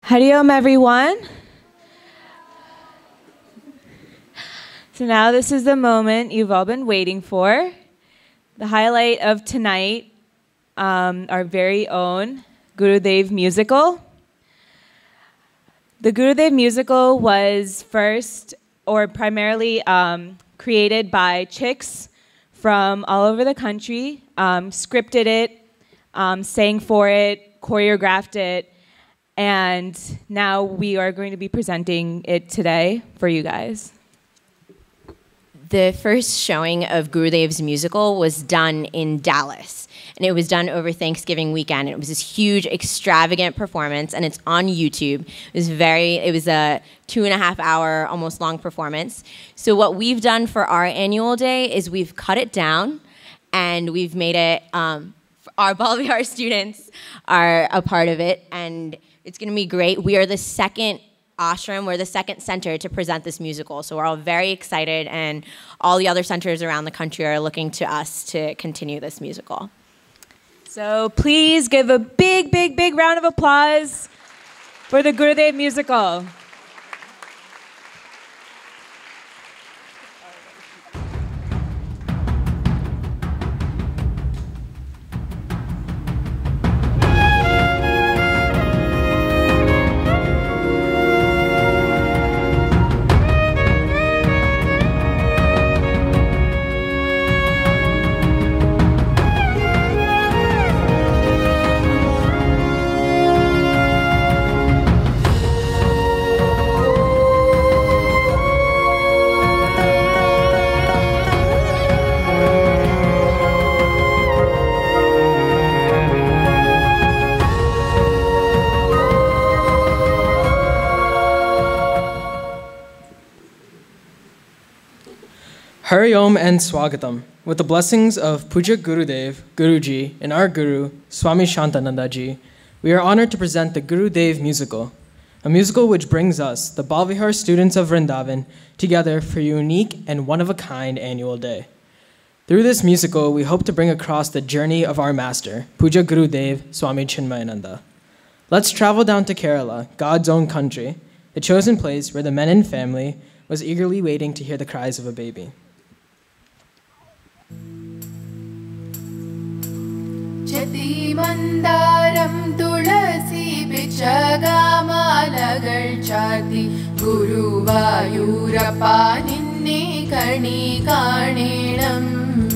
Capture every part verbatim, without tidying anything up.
Hari Om, everyone. So now this is the moment you've all been waiting for. The highlight of tonight, um, our very own Gurudev musical. The Gurudev musical was first, or primarily, um, created by chicks from all over the country, um, scripted it, um, sang for it, choreographed it, and now we are going to be presenting it today for you guys. The first showing of Gurudev's musical was done in Dallas, and it was done over Thanksgiving weekend. It was this huge, extravagant performance, and it's on YouTube. It was very, it was a two and a half hour, almost long performance. So what we've done for our annual day is we've cut it down, and we've made it, um, our Balavihar students are a part of it, and it's gonna be great. We are the second ashram, we're the second center to present this musical, so we're all very excited, and all the other centers around the country are looking to us to continue this musical. So please give a big, big, big round of applause for the Gurudev musical. Hari Om and Swagatam. With the blessings of Puja Gurudev, Guruji, and our Guru, Swami Shantananda Ji, we are honored to present the Gurudev musical, a musical which brings us, the Balavihar students of Vrindavan, together for a unique and one-of-a-kind annual day. Through this musical, we hope to bring across the journey of our master, Puja Gurudev, Swami Chinmayananda. Let's travel down to Kerala, God's own country, the chosen place where the Menon family was eagerly waiting to hear the cries of a baby. Chinmayanam tulasi pichagamaalagal chaati Guruvayurappa ninne kani kaanenam.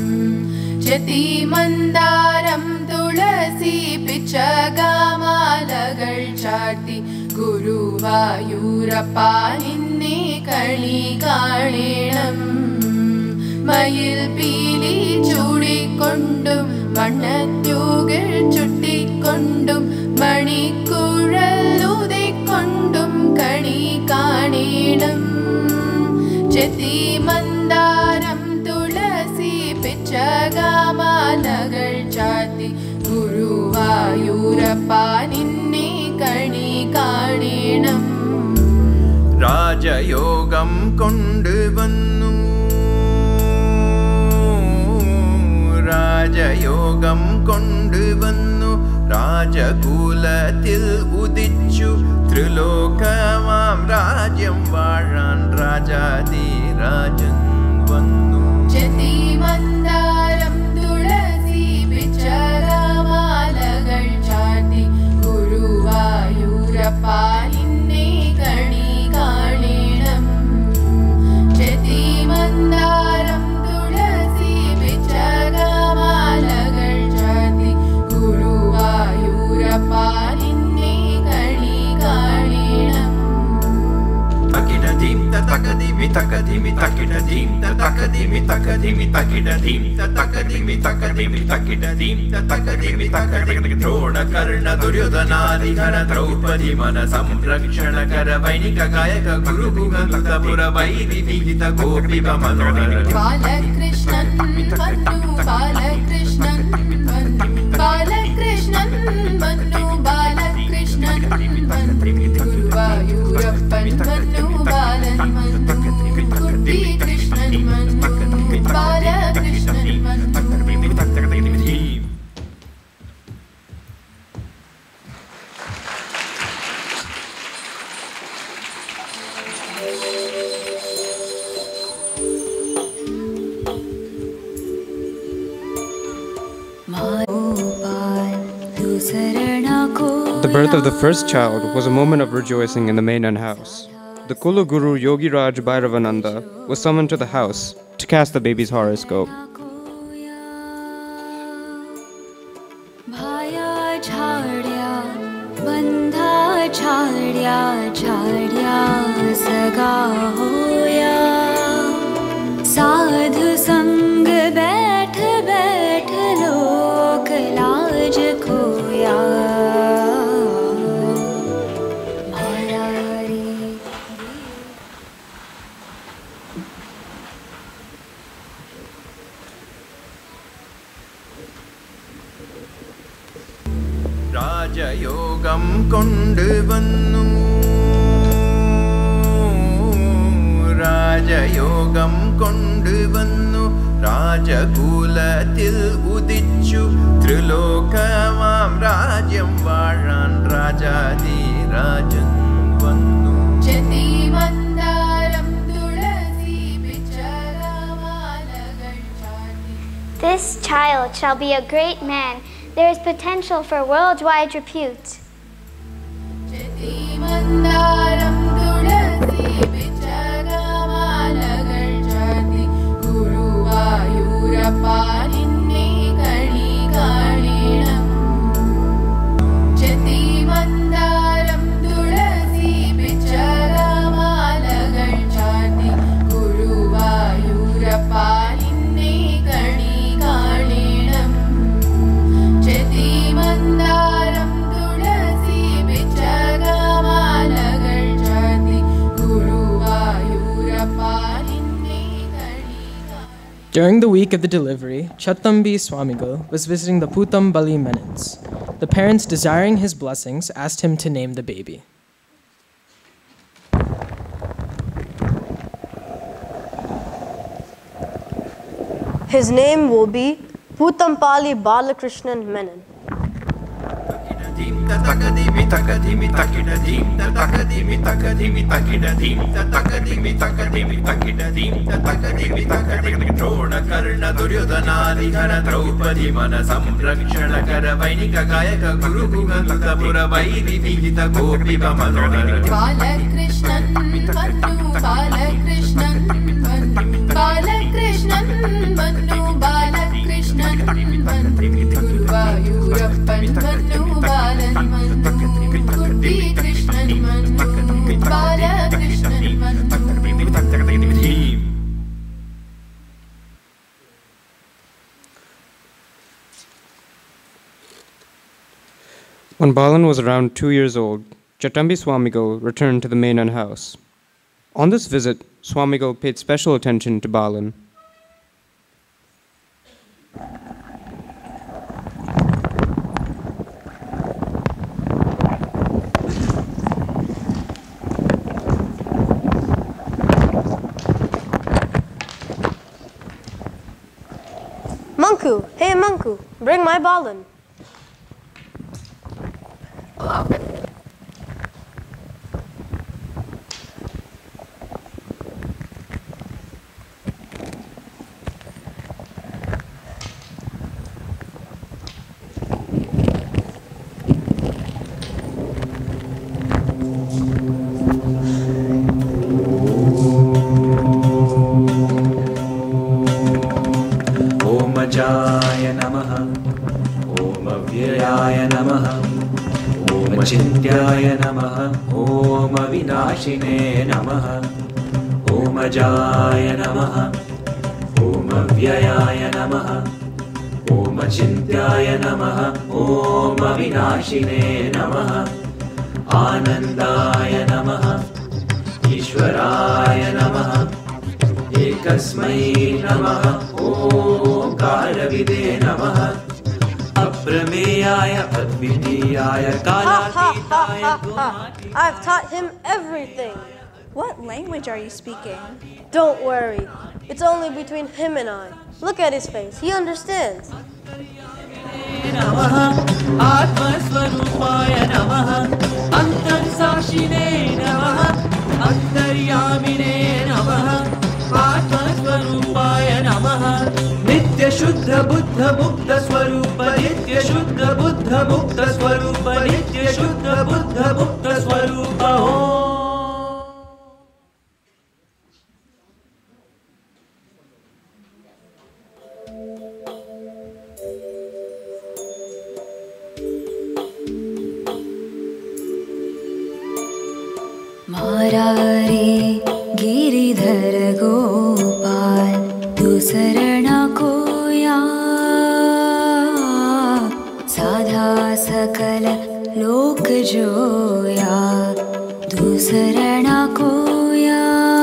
Chinmayanam tulasi pichagamaalagal chaati Guruvayurappa ninne kani kaanenam. Mayil peeli chudikondum Mannatugil chuttikondum Manikkuralludikondum Kani kaanenam. Chettimandaram tulasi pichagamaalagal chaati Guruvayurappa ninne kani kaanenam. Rajayogam kondu vannu Rajayogam kondu vannu Rajakulathil udichu Trilokam rajyam varan Rajadi rajan vannu. Chettimandaram tulasi pichagamaalagal chaati Guruvayurappa ninne kani kaanenam. Chettimandaram tulasi pichagamaalagal chaati Guruvayurappa ninne kani kaanenam. Takida-dim ta-takadimi takadimi takida-dim ta-takadimi takadimi takida-dim ta-takadimi takadimi takida-dim ta-takadimi takadimi Drona karna duryodhanadihara Draupadi mana samrakshana kara Vainika gayaka guru bhumanta pura vairi vihita gopiva manohara. Balakrishnan vannu Balakrishnan vannu Balakrishnan vannu Balakrishnan vannu Guruvayurappan vannu Balan vannu Kutti Krishnan vannu Balakrishnan vannu. The birth of the first child was a moment of rejoicing in the Menon house. The Kulu Guru Yogi Raj Bhairavananda was summoned to the house to cast the baby's horoscope. साधु संग बैठ बैठ लोक लाज खोया राजयोगं कोंडु वन्नु രാജയോഗം കൊണ്ടുവന്നു രാജകുലത്തിൽ ഉദിച്ചു ത്രിലോകമാം രാജ്യം വാഴാൻ രാജാധിരാജൻ വന്നു ചെത്തിമന്ദാരം തുളസി പിച്ചകമാലകൾ ചാർത്തി. This child shall be a great man. There is potential for worldwide repute. ചെത്തിമന്ദാരം Thulasi During the week of the delivery, Chattambi Swamigal was visiting the Putambali Menons. The parents, desiring his blessings, asked him to name the baby. His name will be Putampali Balakrishnan Menon. takadimi takadimi takidadim takadimi takadimi takidadim takadimi takadimi takidadim takadimi takadimi drona karna duryodhanadi hara draupadi mana samrakshana kara vainika gayaka guru guganta pura vairi vihita gopi manohara Balakrishnan Vannu Balakrishnan Vannu Balakrishnan Vannu Balakrishnan Vannu Guruvayurappan Vannu Balan When Balan was around two years old, Chattambi Swamigal returned to the Menon house. On this visit, Swamigal paid special attention to Balan. Manku, hey Manku, bring my Balan. Jaya Namaha, Om Avyaya Namaha, Om Achintyaya Namaha, Om Avinashine Namaha, Om Jaya Namaha, Om Avyaya Namaha, Om Achintyaya Namaha, Om Avinashine Namaha, Anandaya Namaha, Ishwaraya Namaha, Ekasmai Namaha, Om Karavide Namaha, Aprameyaya Advitiyaya Kalatitaya Gumati. I've taught him everything. What language are you speaking? Don't worry. It's only between him and I. Look at his face. He understands. Namaha, Atmasvarupaya Namaha, Antarsashine Namaha, Antaryamine Namaha, Atmasvarupaya Namaha, Nitya Shuddha Buddha Mukta Swarupa, Nitya Shuddha Buddha Mukta Swarupa, Nitya Shuddha Buddha स्वरूप हो मारा रे गिरिधर गोपाल तू शरणा कोया साधा सकल लोक जोया तू शरणा कोया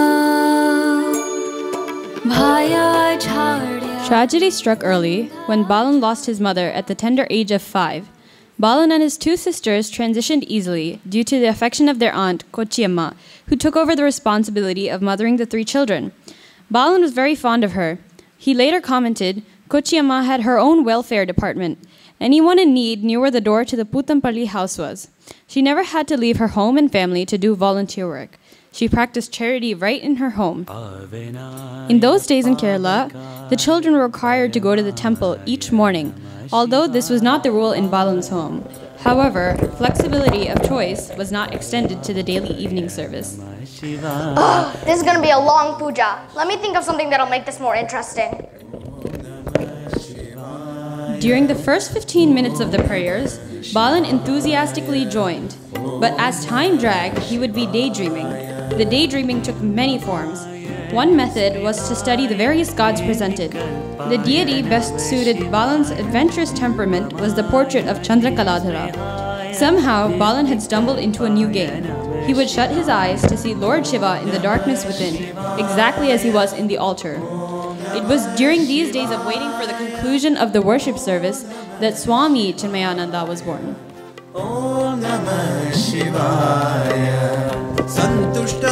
भाया झाड़िया. Tragedy struck early when Balan lost his mother at the tender age of five. Balan and his two sisters transitioned easily due to the affection of their aunt, Kochiyamma, who took over the responsibility of mothering the three children. Balan was very fond of her. He later commented, Kochiyamma had her own welfare department. Anyone in need knew where the door to the Putampalli house was. She never had to leave her home and family to do volunteer work. She practiced charity right in her home. In those days in Kerala, the children were required to go to the temple each morning, although this was not the rule in Balan's home. However, flexibility of choice was not extended to the daily evening service. Ugh, this is going to be a long puja. Let me think of something that'll make this more interesting. During the first fifteen minutes of the prayers, Balan enthusiastically joined. But as time dragged, he would be daydreaming. The daydreaming took many forms. One method was to study the various gods presented. The deity best suited Balan's adventurous temperament was the portrait of Chandrakaladhara. Somehow, Balan had stumbled into a new game. He would shut his eyes to see Lord Shiva in the darkness within, exactly as he was in the altar. It was during these days of waiting for the conclusion of the worship service that Swami Chinmayananda was born. Om Namah Shivaya Santushtaya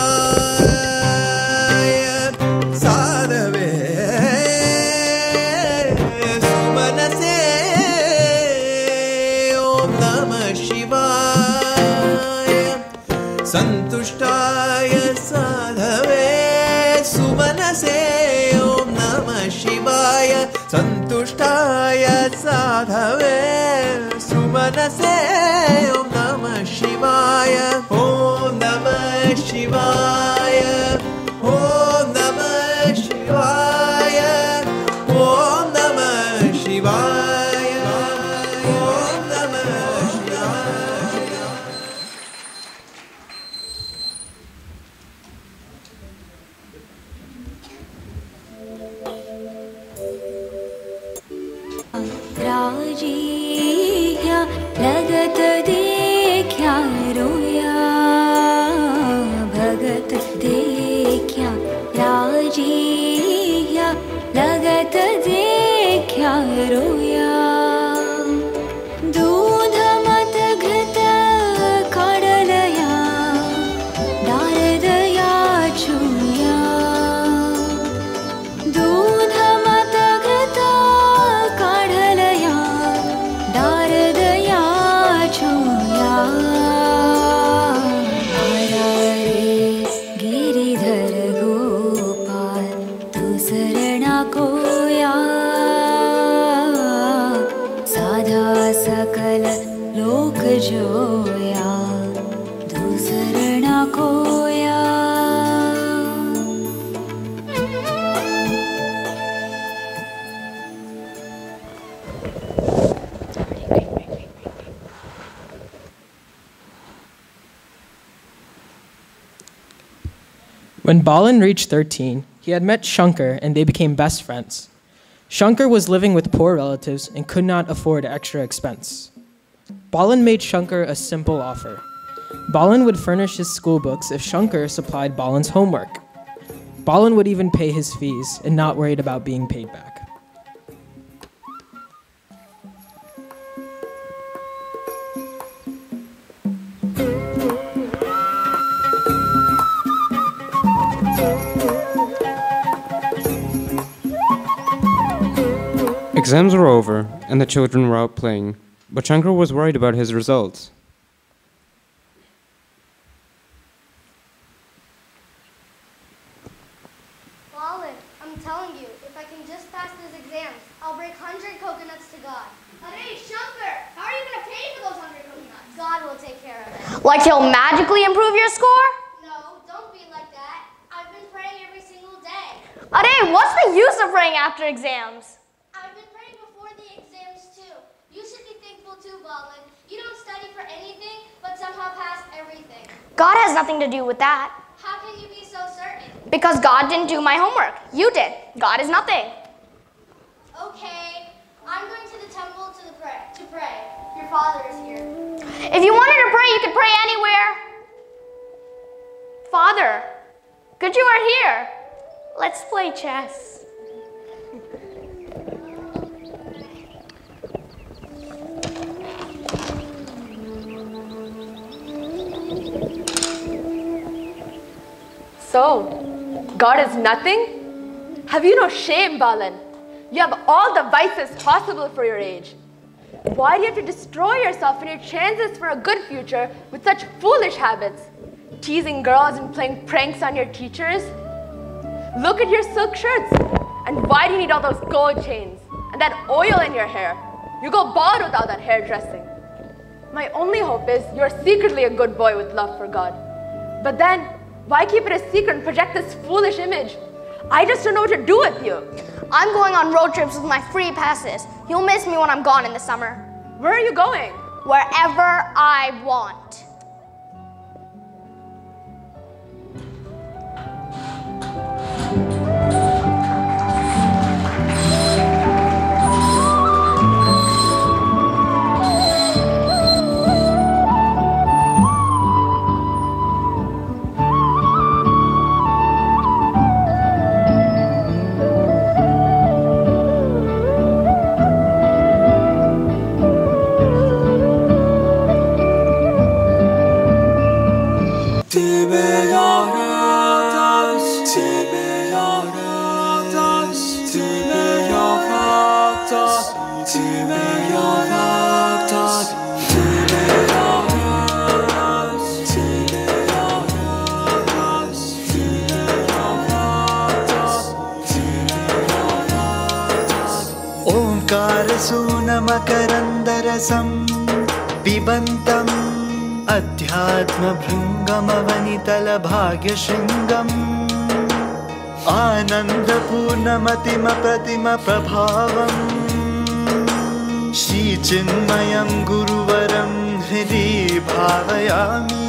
Sadhave Sumanase Om Namah Shivaya Santushtaya Sadhave Sumanase Om Namah Shivaya Santushtaya Sadhave Sumanase Om Namah Shivaya Om Namah Shivaya Om Namah Shivaya Om Namah Shivaya Om Namah Shivaya. राजिया लगत देखा रोया भगत देखा राजिया लगत देखा रोया दूध मत घृत कड़लया डारदया छुया दूध मत घृत सकल लोक जोया दूसरना कोया. When Balan reached thirteen, he had met Shankar and they became best friends. Shankar was living with poor relatives and could not afford extra expense. Balan made Shankar a simple offer. Balan would furnish his school books if Shankar supplied Balan's homework. Balan would even pay his fees and not worried about being paid back. Exams were over, and the children were out playing, but Shankar was worried about his results. Balan, I'm telling you, if I can just pass these exams, I'll break one hundred coconuts to God. Hey, Shankar, how are you going to pay for those one hundred coconuts? God will take care of it. Like he'll magically improve your score? No, don't be like that. I've been praying every single day. Ade, what's the use of praying after exams? I've been praying before the exams too. You should be thankful too, Balan. You don't study for anything, but somehow pass everything. God has nothing to do with that. How can you be so certain? Because God didn't do my homework. You did. God is nothing. Okay, I'm going to the temple to the pray to pray. Your father is here. If you wanted to pray, you could pray anywhere. Father, good you are here. Let's play chess. So, God is nothing? Have you no shame, Balan? You have all the vices possible for your age. Why do you have to destroy yourself and your chances for a good future with such foolish habits? Teasing girls and playing pranks on your teachers? Look at your silk shirts. And why do you need all those gold chains? And that oil in your hair? You go bald without that hairdressing. My only hope is you're secretly a good boy with love for God. But then, why keep it a secret and project this foolish image? I just don't know what to do with you. I'm going on road trips with my free passes. You'll miss me when I'm gone in the summer. Where are you going? Wherever I want. मकरन्दरसं पिबन्तम् अध्यात्मभृङ्गमवनितलभाग्यशृङ्गम् आनन्दपूर्णमतिमप्रतिमप्रभावम् श्रीचिन्मयं गुरुवरं हृदि भावयामि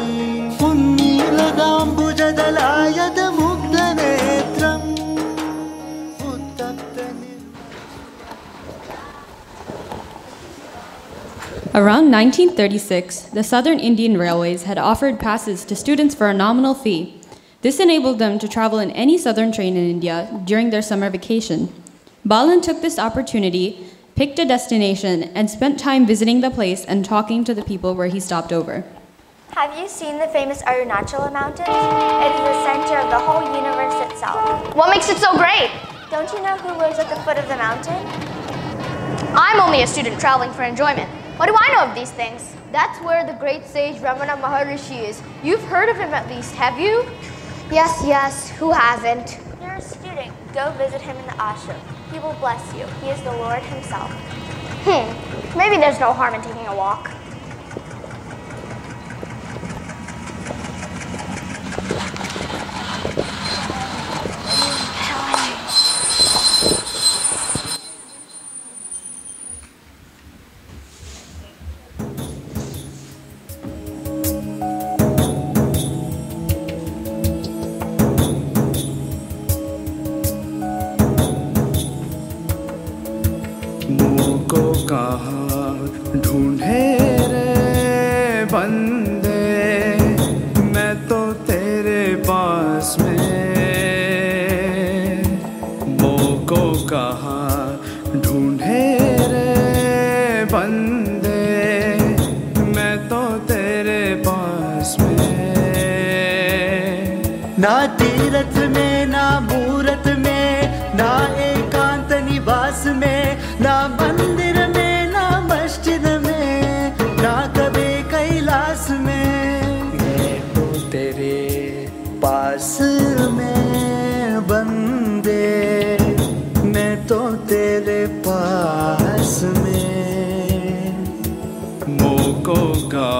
उन्नीलगाम्बुजदलायतमुग्धनेत्रम् Around nineteen thirty-six, the Southern Indian Railways had offered passes to students for a nominal fee. This enabled them to travel in any southern train in India during their summer vacation. Balan took this opportunity, picked a destination, and spent time visiting the place and talking to the people where he stopped over. Have you seen the famous Arunachala Mountains? It is the center of the whole universe itself. What makes it so great? Don't you know who lives at the foot of the mountain? I'm only a student traveling for enjoyment. What do I know of these things? That's where the great sage Ramana Maharishi is. You've heard of him at least, have you? Yes, yes. Who hasn't? You're a student. Go visit him in the ashram. He will bless you. He is the Lord himself. Hmm. Maybe there's no harm in taking a walk. ढूंढे रे बंदे मैं तो तेरे पास में मोको कहा ढूंढे रे बंदे मैं तो तेरे पास में ना तीरथ में ना मूरत में ना एकांत निवास में ना मंदिर में ना मस्जिद में ना कभी कैलाश में मैं तो तेरे पास में बंदे मैं तो तेरे पास में मोको का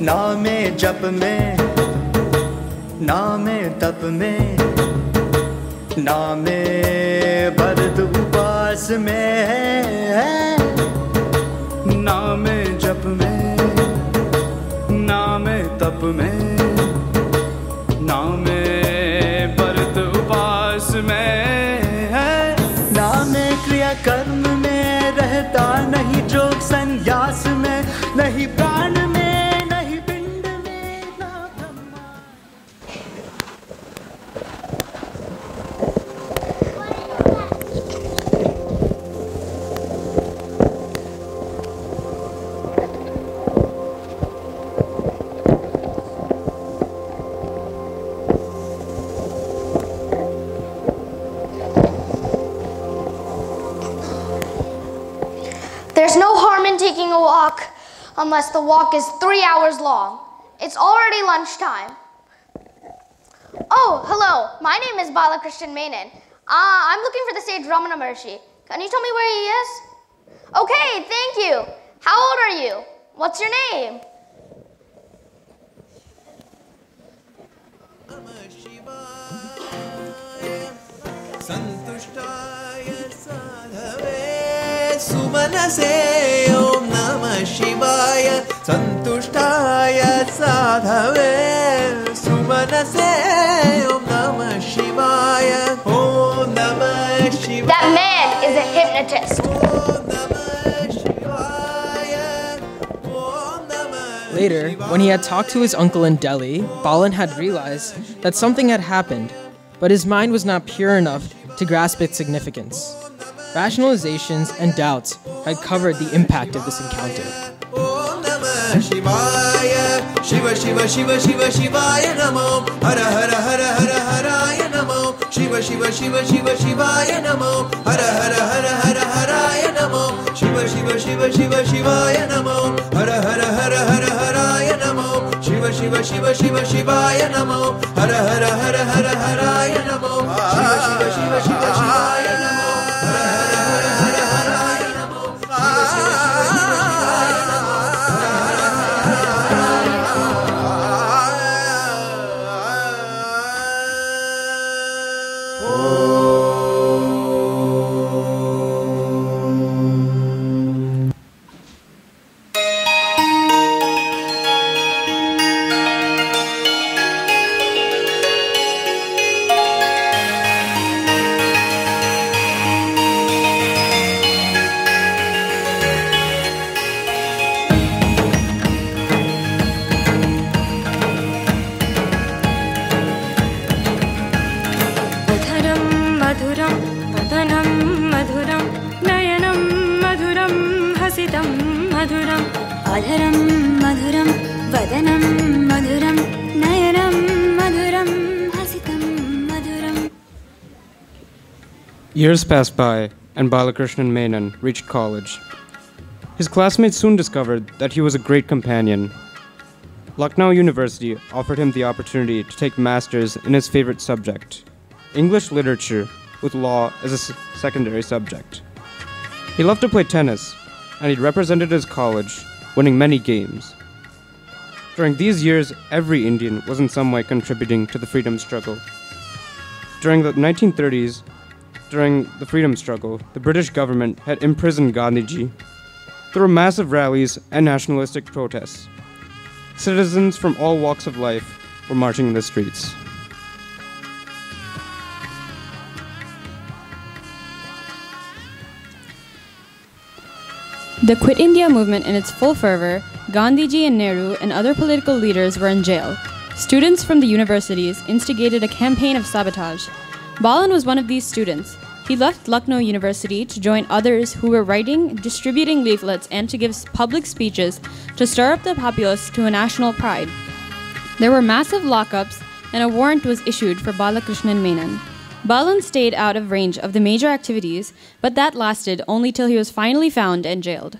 नामे जप में नामे तप में नामे भरत उपास में है नामे जप में नामे तप में नामे भरत उपास में है नामे क्रिया कर्म में रहता नहीं जोग संन्यास में नहीं प्राण में नहीं पिंड में ना Brahma. There's no harm in taking a walk unless the walk is three hours long. It's already lunchtime. Oh, hello. My name is Balakrishnan Menon. Uh, I'm looking for the sage Ramana Maharshi. Can you tell me where he is? Okay, thank you. How old are you? What's your name? सुमनसे ओम नमः शिवाय संतुष्टाय साधवे सुमनसे ओम नमः शिवाय ओम नमः शिवाय. That man is a hypnotist. Later, when he had talked to his uncle in Delhi, Balan had realized that something had happened, but his mind was not pure enough to grasp its significance. Rationalizations and doubts had covered the impact of this encounter. Shivaya, Shiva Shiva Shiva Shiva Shivaya Namo, Hara Hara Hara Hara Haraya Namo, Shiva Shiva Shiva Shiva Shivaya Namo, Hara Hara Hara Hara Haraya Namo, Shiva Shiva Shiva Shiva Shivaya Namo, Hara Hara Hara Hara Haraya Namo, Shiva Shiva Shiva Shiva Shivaya Namo, Hara Hara Hara Hara Haraya Namo, Shiva Shiva Shiva Shiva Shivaya Namo. Years passed by, and Balakrishnan Menon reached college. His classmates soon discovered that he was a great companion. Lucknow University offered him the opportunity to take masters in his favorite subject, English literature, with law as a s- secondary subject. He loved to play tennis, and he represented his college, winning many games. During these years, every Indian was in some way contributing to the freedom struggle. During the nineteen thirties, during the freedom struggle, the British government had imprisoned Gandhiji. There were massive rallies and nationalistic protests. Citizens from all walks of life were marching in the streets. The Quit India movement in its full fervor, Gandhiji and Nehru and other political leaders were in jail. Students from the universities instigated a campaign of sabotage. Balan was one of these students. He left Lucknow University to join others who were writing, distributing leaflets, and to give public speeches to stir up the populace to a national pride. There were massive lockups, and a warrant was issued for Balakrishnan Menon. Balan stayed out of range of the major activities, but that lasted only till he was finally found and jailed.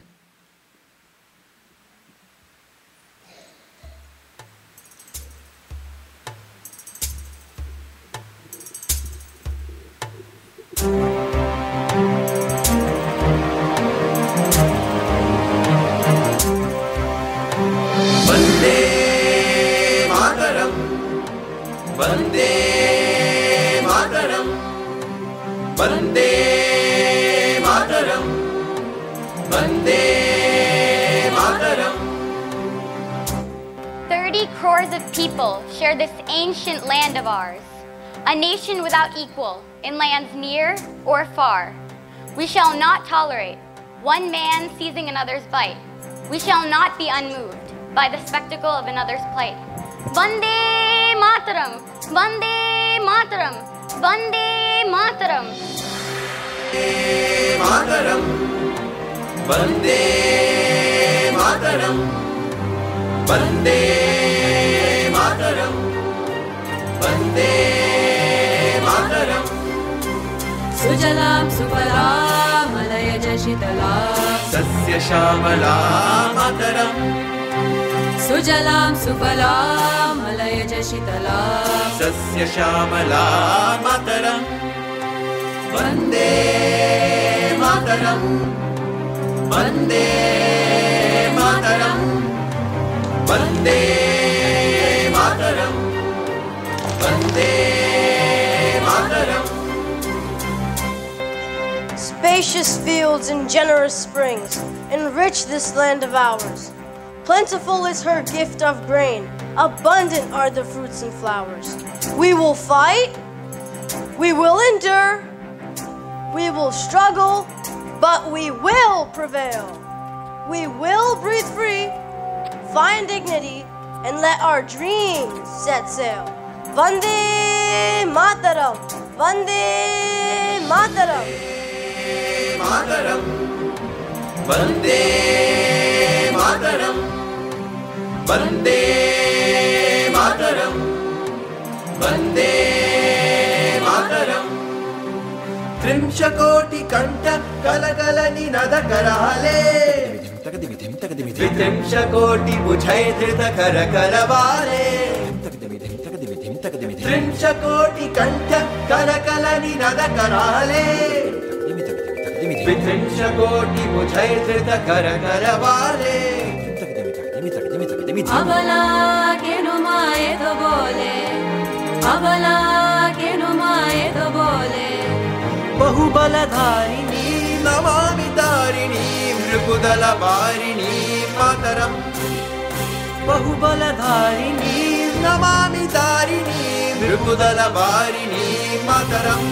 Vande Vande Mataram, Vande Mataram, Vande Mataram. Thirty crores of people share this ancient land of ours, a nation without equal in lands near or far. We shall not tolerate one man seizing another's bite. We shall not be unmoved by the spectacle of another's plight. Vande Mataram, Vande Mataram, Vande Mataram. Mataram, Vande Mataram, Vande Mataram, Vande Mataram. Sujalam Sufalam Malayaj Shitalam Sasya Shamala Mataram, Sujalam Sufalam Malayaj Shitalam Sasya Shamala Mataram. Vande Mataram, Vande Mataram, Vande Mataram, Vande Mataram. Spacious fields and generous springs enrich this land of ours. Plentiful is her gift of grain, abundant are the fruits and flowers. We will fight, we will endure, we will struggle, but we will prevail. We will breathe free, find dignity, and let our dreams set sail. Vande Mataram, Vande Mataram. Mataram, Vande Mataram, Vande Mataram, Vande Mataram. Trimshakoti Kanta Kalakala Ninada Karale, Vitrimshakoti Bujhay Dhrita Kara Karavale, Trimshakoti Kanta Kalakala Ninada Karale, Vitrimshakoti Bujhay Dhrita Kara Karavale. Abala ke no maaye to bole, Abala ke no maaye to bole. Bahubaladharini Namami Tarini Nripudala Varini Mataram. Bahubaladharini Namami Tarini Nripudala Varini Mataram.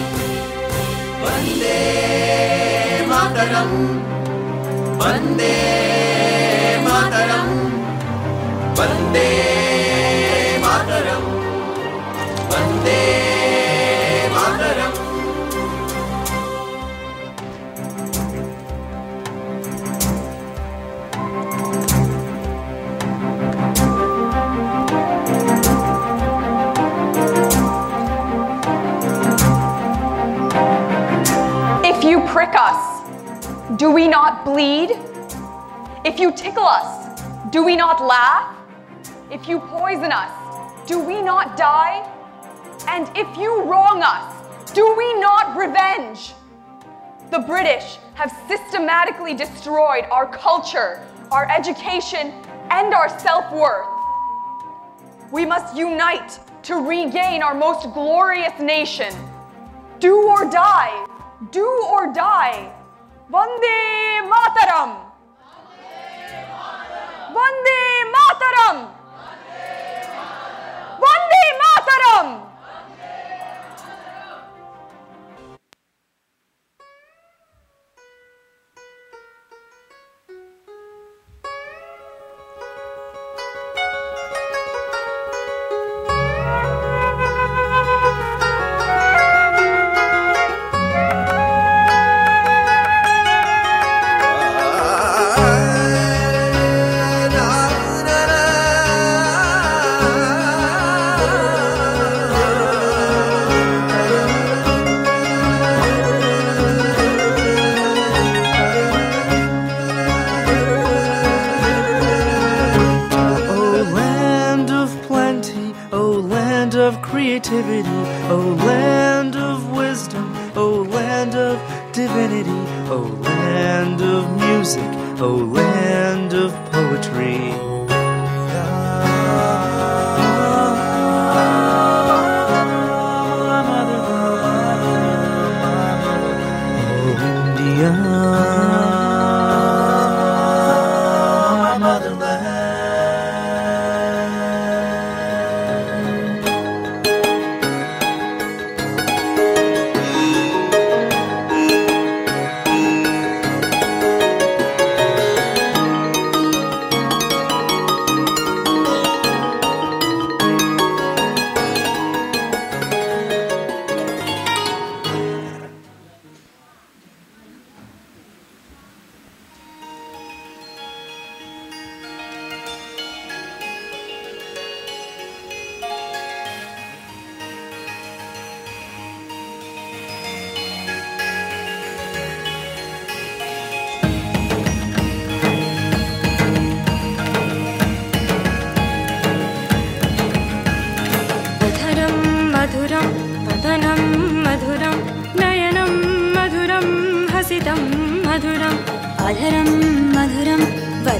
Vande Mataram, Vande Mataram, Vande Mataram, Vande Mataram. If you prick us, do we not bleed? If you tickle us, do we not laugh? If you poison us, do we not die? And if you wrong us, do we not revenge? The British have systematically destroyed our culture, our education, and our self-worth. We must unite to regain our most glorious nation. Do or die. Do or die. Vande Mataram. Vande Mataram. Vande Mataram. creativity, O land of wisdom, O land of divinity, O land of music, O land of poetry.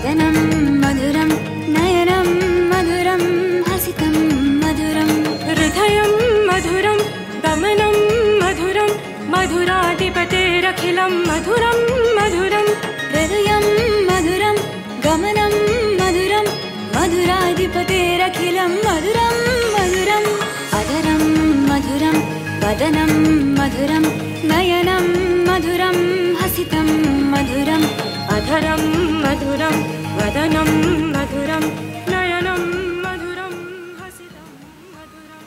वदनं मधुरं नयनं मधुरं हसितं मधुरं हृदयं मधुरं गमनं मधुरं मधुराधिपतेरखिलं मधुरं मधुरं हृदयं मधुरं गमनं मधुरं मधुराधिपतेरखिलं मधुरं मधुरम् अधरं मधुरं वदनं मधुरं नयनं मधुरं हसितं मधुरम् अधरं मधुरं वदनं मधुरं नयनं मधुरं हसितं मधुरम्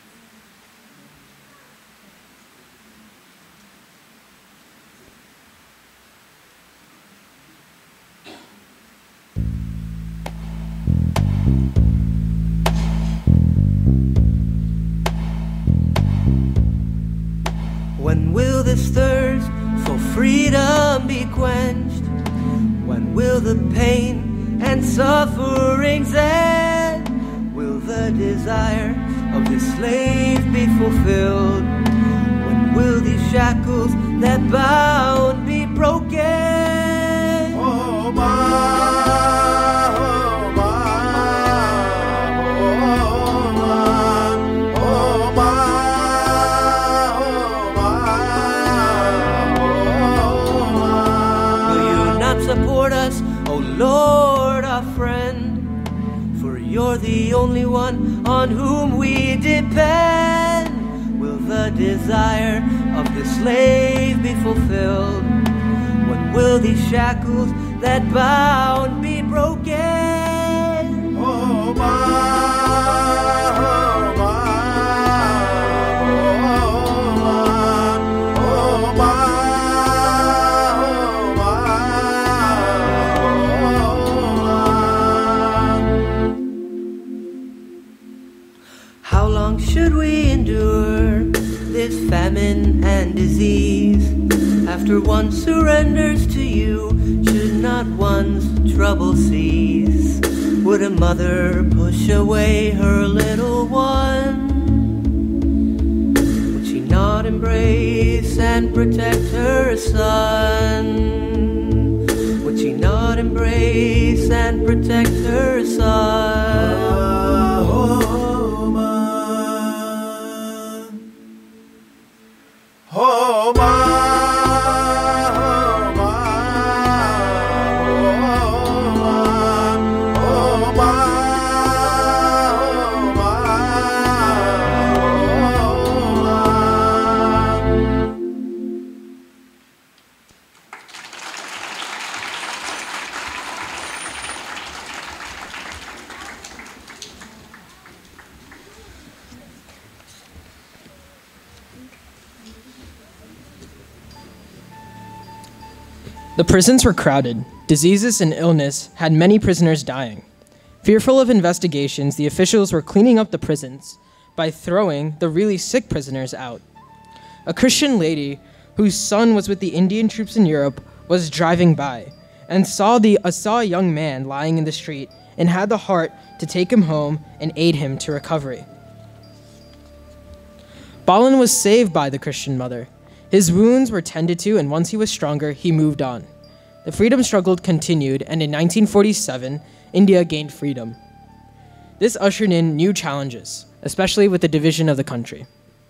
When will this thirst for freedom be quenched? When will the pain and sufferings end? Will the desire of the slave be fulfilled? When will these shackles that bound be broken? Oh, my. Support us, O Lord, our friend, for you're the only one on whom we depend. Will the desire of the slave be fulfilled? When will these shackles that bound be broken? Oh, my. Should we endure this famine and disease? After one surrenders to you, should not one's trouble cease? Would a mother push away her little one? Would she not embrace and protect her son? Would she not embrace and protect her son? Oh, my, oh, my, oh, my, oh, my, The prisons were crowded. Diseases and illness had many prisoners dying. Fearful of investigations, the officials were cleaning up the prisons by throwing the really sick prisoners out. A Christian lady whose son was with the Indian troops in Europe was driving by and saw, the, uh, saw a young man lying in the street and had the heart to take him home and aid him to recovery. Balan was saved by the Christian mother. His wounds were tended to, and once he was stronger, he moved on. The freedom struggle continued, and in nineteen forty-seven, India gained freedom. This ushered in new challenges, especially with the division of the country.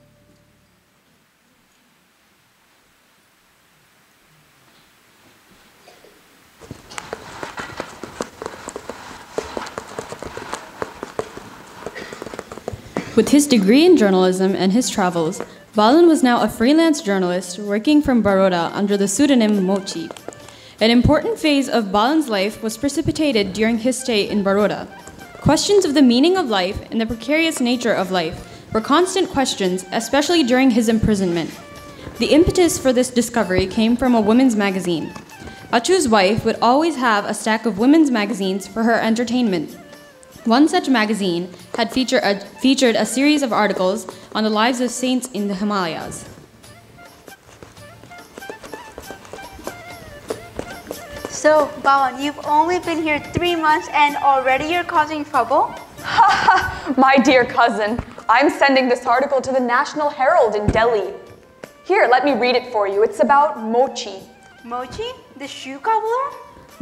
With his degree in journalism and his travels, Balan was now a freelance journalist working from Baroda under the pseudonym Mochi. An important phase of Balan's life was precipitated during his stay in Baroda. Questions of the meaning of life and the precarious nature of life were constant questions, especially during his imprisonment. The impetus for this discovery came from a women's magazine. Achu's wife would always have a stack of women's magazines for her entertainment. One such magazine had feature a, featured a series of articles on the lives of saints in the Himalayas. So, Balan, you've only been here three months and already you're causing trouble? My dear cousin, I'm sending this article to the National Herald in Delhi. Here, let me read it for you. It's about Mochi. Mochi? The shoe cobbler?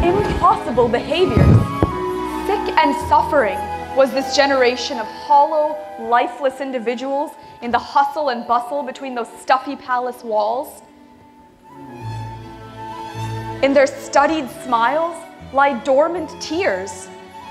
impossible behaviors. Sick and suffering was this generation of hollow, lifeless individuals in the hustle and bustle between those stuffy palace walls. In their studied smiles lie dormant tears.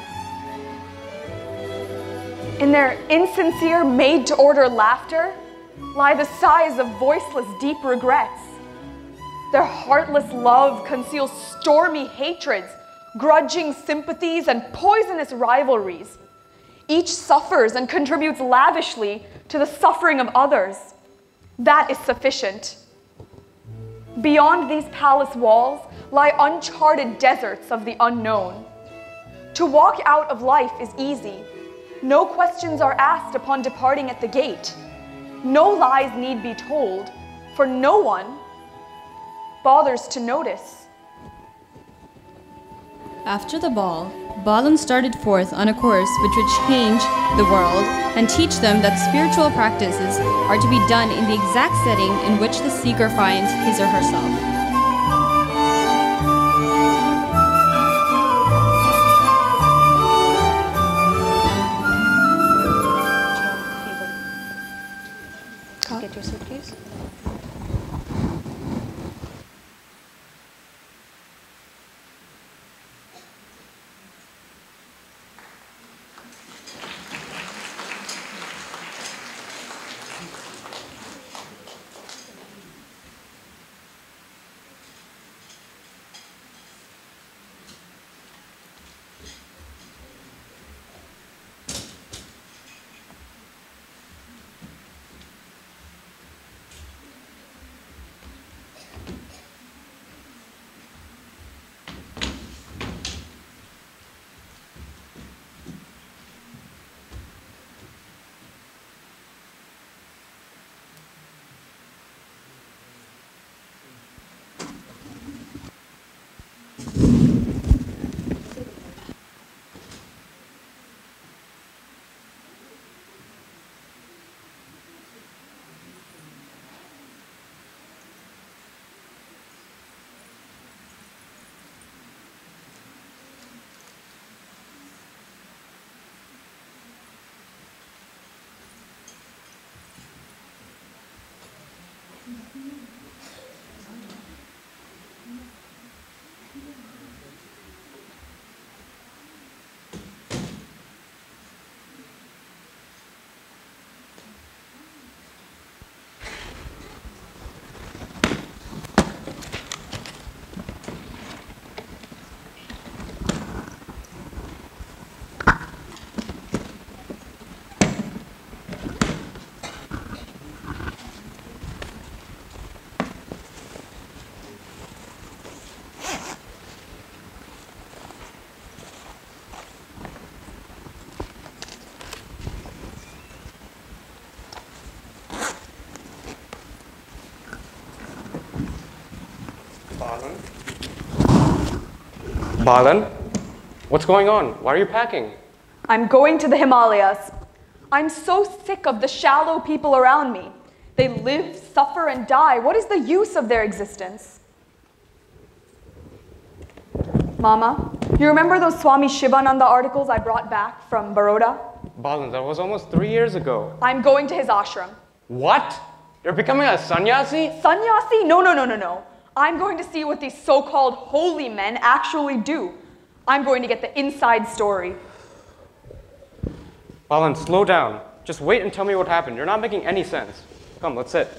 In their insincere, made-to-order laughter lie the sighs of voiceless, deep regrets. Their heartless love conceals stormy hatreds, grudging sympathies, and poisonous rivalries. Each suffers and contributes lavishly to the suffering of others. That is sufficient. Beyond these palace walls lie uncharted deserts of the unknown. To walk out of life is easy. No questions are asked upon departing at the gate. No lies need be told, for no one bothers to notice. After the ball, Balan started forth on a course which would change the world and teach them that spiritual practices are to be done in the exact setting in which the seeker finds his or herself. Get your suitcase. Balan? Balan? What's going on? Why are you packing? I'm going to the Himalayas. I'm so sick of the shallow people around me. They live, suffer, and die. What is the use of their existence? Mama, you remember those Swami Shivananda articles I brought back from Baroda? Balan, that was almost three years ago. I'm going to his ashram. What? You're becoming a sannyasi? Sannyasi? No, no, no, no, no. I'm going to see what these so-called holy men actually do. I'm going to get the inside story. Balan, slow down. Just wait and tell me what happened. You're not making any sense. Come, let's sit.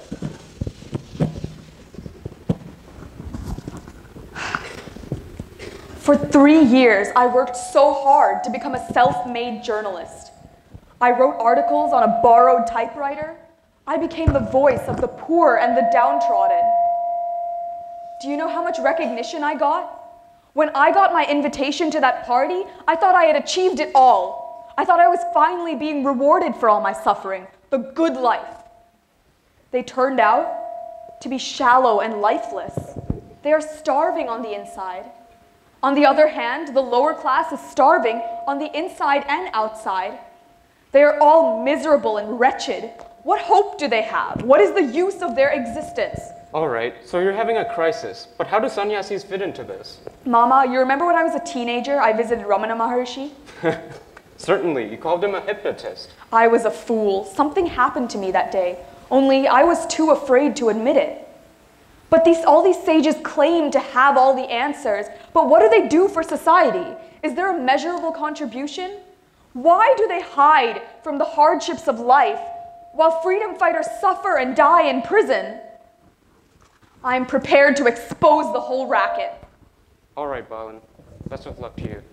For three years, I worked so hard to become a self-made journalist. I wrote articles on a borrowed typewriter. I became the voice of the poor and the downtrodden. Do you know how much recognition I got? When I got my invitation to that party, I thought I had achieved it all. I thought I was finally being rewarded for all my suffering, the good life. They turned out to be shallow and lifeless. They are starving on the inside. On the other hand, the lower class is starving on the inside and outside. They are all miserable and wretched. What hope do they have? What is the use of their existence? All right, so you're having a crisis, but how do sannyasis fit into this? Mama, you remember when I was a teenager, I visited Ramana Maharshi? Certainly, you called him a hypnotist. I was a fool. Something happened to me that day, only I was too afraid to admit it. But these, all these sages claim to have all the answers, but what do they do for society? Is there a measurable contribution? Why do they hide from the hardships of life while freedom fighters suffer and die in prison? I'm prepared to expose the whole racket. All right, Balan. Best of luck to you.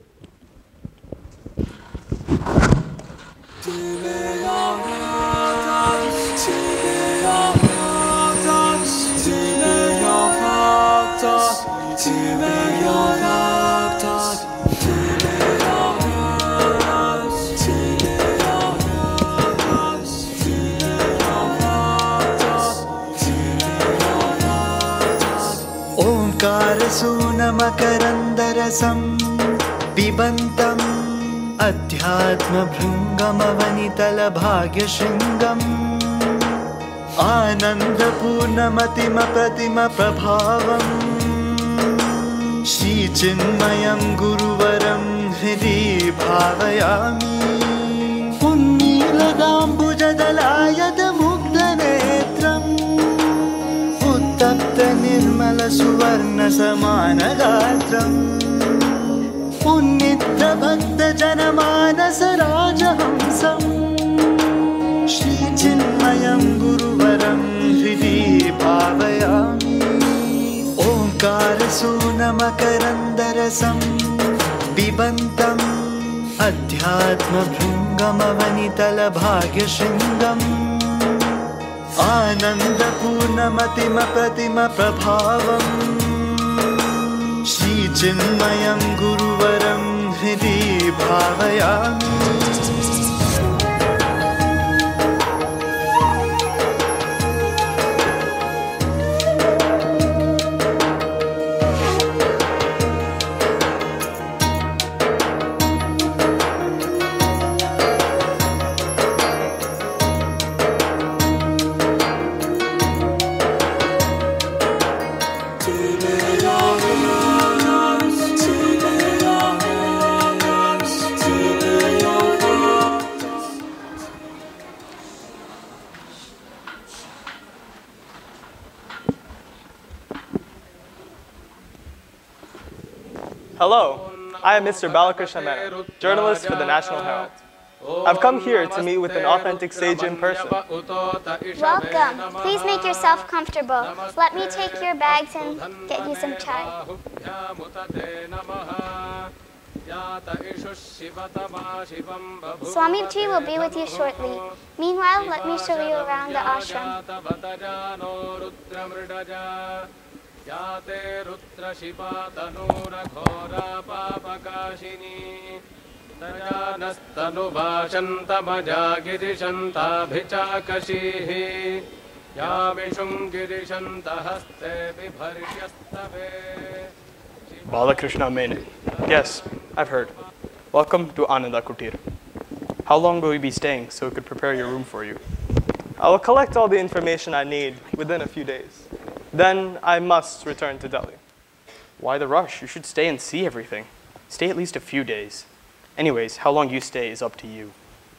ओङ्कारसूनमकरन्दरसं पिबन्तम् अध्यात्मभृङ्गमवनितलभाग्यशृङ्गम् आनन्दपूर्णमतिमप्रतिमप्रभावम् श्रीचिन्मयं गुरुवरं हृदि भावयामि उन्नीलगाम्बुजदलायतमुग्धनेत्रम् उत्तप्तनिर्मलसुवर्णसमानगात्रम् उन्नित्यभक्तजनमानसराजहंसम् श्रीचिन्मयं गुरुवरं हृदि भावयामि ओङ्कारसूनमकरन्दरसं पिबन्तम् अध्यात्मभृङ्गमवनितलभाग्यशृङ्गम् आनन्दपूर्णमतिमप्रतिमप्रभावम् श्रीचिन्मयं गुरुवरं हृदि भावयामि Hello, I am Mister Balakrishna Menon, journalist for the National Herald. I've come here to meet with an authentic sage in person. Welcome. Please make yourself comfortable. Let me take your bags and get you some chai. Swami Ji will be with you shortly. Meanwhile, let me show you around the ashram. Yate rutra shipa tanura ghora papakashini Tajanastanu bhashanta maja girishanta bhichakashihi Yamishum girishanta haste vibharishyastave. Balakrishna Menon. Yes, I've heard. Welcome to Ananda Kutir. How long will you be staying so we could prepare your room for you? I will collect all the information I need within a few days. Then I must return to Delhi. Why the rush? You should stay and see everything. Stay at least a few days. Anyways, how long you stay is up to you.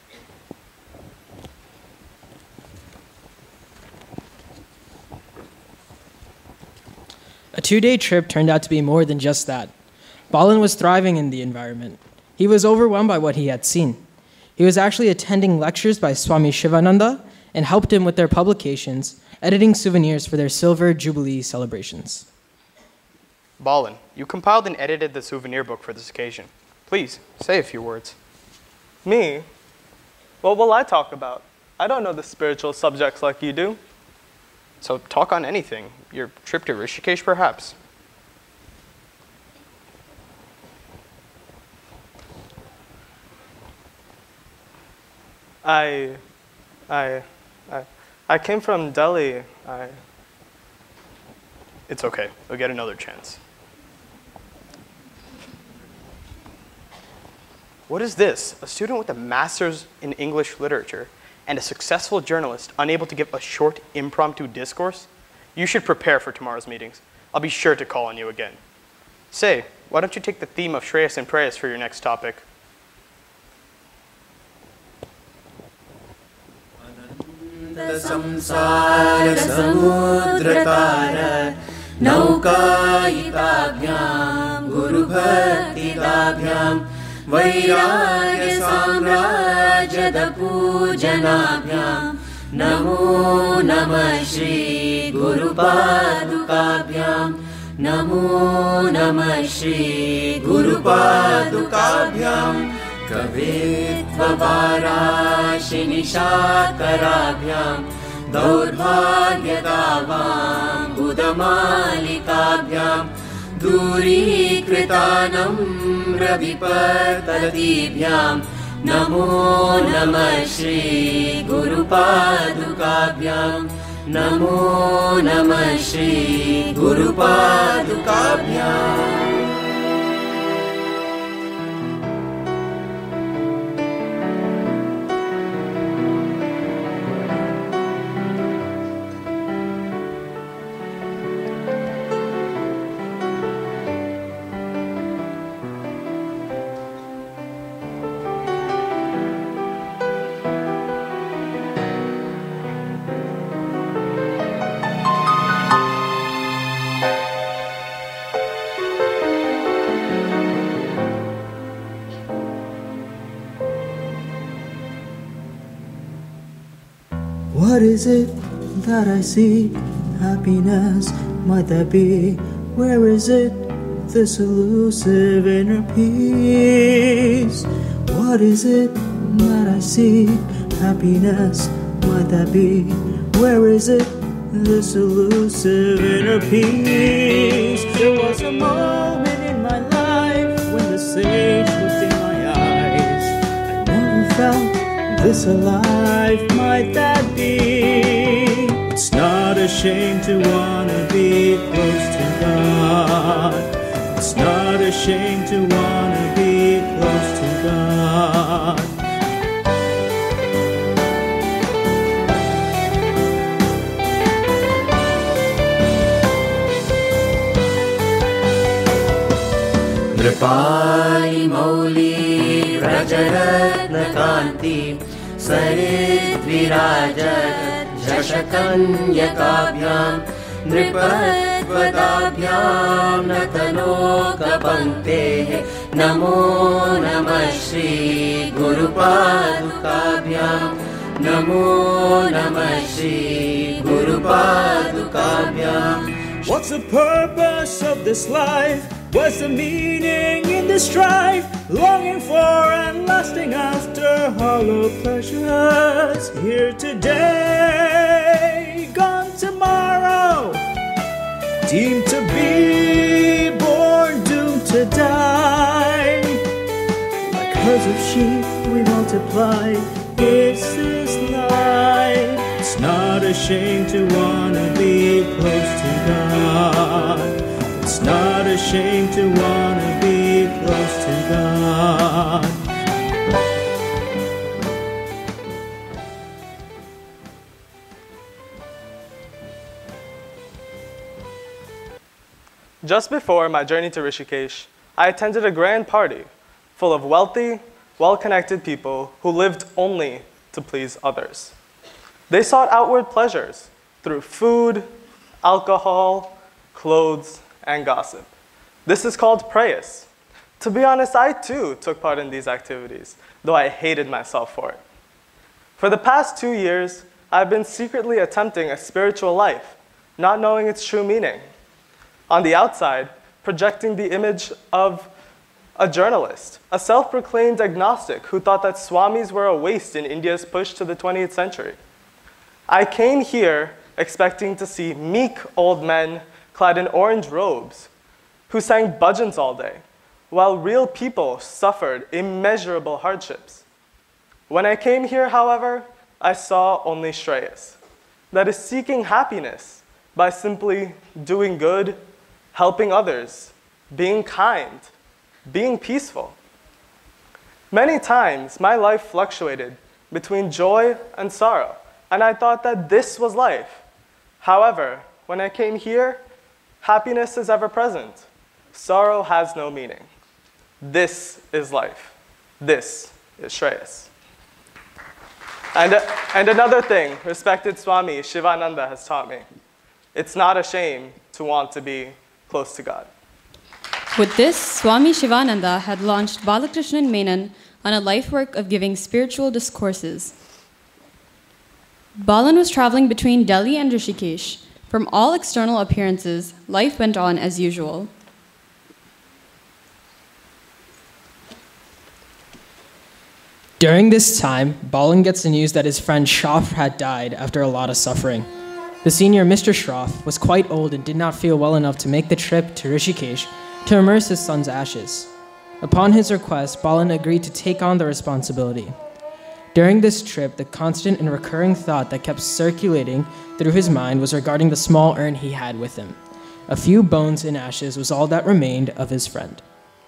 A two-day trip turned out to be more than just that. Balan was thriving in the environment. He was overwhelmed by what he had seen. He was actually attending lectures by Swami Shivananda and helped him with their publications, editing souvenirs for their Silver Jubilee celebrations. Balan, you compiled and edited the souvenir book for this occasion. Please, say a few words. Me? What will I talk about? I don't know the spiritual subjects like you do. So talk on anything. Your trip to Rishikesh, perhaps. I... I... I... I came from Delhi. I... It's okay. You'll get another chance. What is this? A student with a master's in English literature and a successful journalist unable to give a short, impromptu discourse, you should prepare for tomorrow's meetings. I'll be sure to call on you again. Say, why don't you take the theme of Shreyas and Prayas for your next topic? संसार समुद्रतार नौकायिताभ्यां गुरुभक्तिदाभ्यां वैराग्य साम्राज्यद पूजनाभ्यां नमो नमः श्री गुरुपादुकाभ्यां नमो नमः श्री गुरुपादुकाभ्यां कवित्ववाराशि निशाकराभ्यां दौर्भाग्यदावां बुधमालिकाभ्यां दूरीकृतानं रविपतदीभ्यां नमो नमः श्री गुरुपादुकाभ्यां नमो नमः Shri गुरुपादुकाभ्याम् What is it that I see? Happiness, might that be? Where is it? This elusive inner peace. What is it that I see? Happiness, might that be? Where is it? This elusive inner peace. There was a moment in my life when the sage looked in my eyes. I never felt this alive, might that be? It's not a shame to wanna be close to God. It's not a shame to wanna be close to God. Nripali Mauli Rajaratnakanti Saridvirajat Jashakanyakabhyam Nripatvadabhyam Natanokapantehe Namo Namah Shri Gurupadukabhyam Namo Namah Shri Gurupadukabhyam. What's the purpose of this life? What's the meaning in the strife? Longing for and lusting after hollow pleasures. Here today, gone tomorrow. Deemed to be born, doomed to die. Like herds of sheep we multiply. It's this life. It's not a shame to wanna be close to God. It's not a shame to wanna be close to God. Just before my journey to Rishikesh, I attended a grand party full of wealthy, well-connected people who lived only to please others. They sought outward pleasures through food, alcohol, clothes, and gossip. This is called prayas. To be honest, I too took part in these activities, though I hated myself for it. For the past two years, I've been secretly attempting a spiritual life, not knowing its true meaning. On the outside, projecting the image of a journalist, a self-proclaimed agnostic who thought that Swamis were a waste in India's push to the twentieth century. I came here expecting to see meek old men clad in orange robes, who sang bhajans all day, while real people suffered immeasurable hardships. When I came here, however, I saw only Shreyas, that is seeking happiness by simply doing good, helping others, being kind, being peaceful. Many times, my life fluctuated between joy and sorrow. And I thought that this was life. However, when I came here, happiness is ever present. Sorrow has no meaning. This is life. This is Shreyas. And, uh, and another thing, respected Swami Shivananda has taught me. It's not a shame to want to be close to God. With this, Swami Shivananda had launched Balakrishnan Menon on a life work of giving spiritual discourses. Balan was traveling between Delhi and Rishikesh. From all external appearances, life went on as usual. During this time, Balan gets the news that his friend Shroff had died after a lot of suffering. The senior Mister Shroff was quite old and did not feel well enough to make the trip to Rishikesh to immerse his son's ashes. Upon his request, Balan agreed to take on the responsibility. During this trip, the constant and recurring thought that kept circulating through his mind was regarding the small urn he had with him. A few bones and ashes was all that remained of his friend.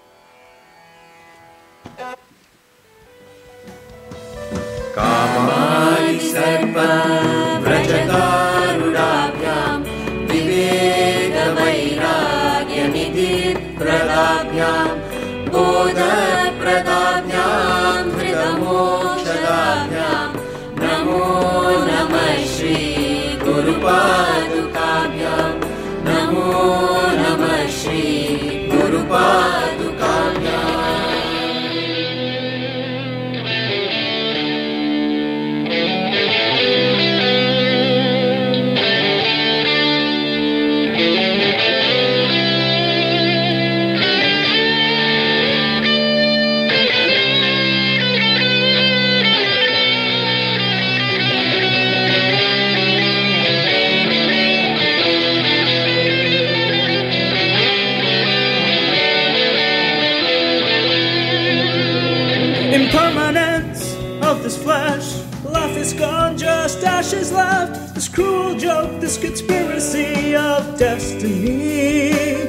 Kamani sarpa vrajatarudabhyam viveda vairagya nidhi pradabhyam bodha pradabhyam hridamokshadabhyam namo namah shri guru padukabhyam namo namah shri guru padukabhyam. Impermanence of this flesh, life is gone, just ashes left. This cruel joke, this conspiracy of destiny.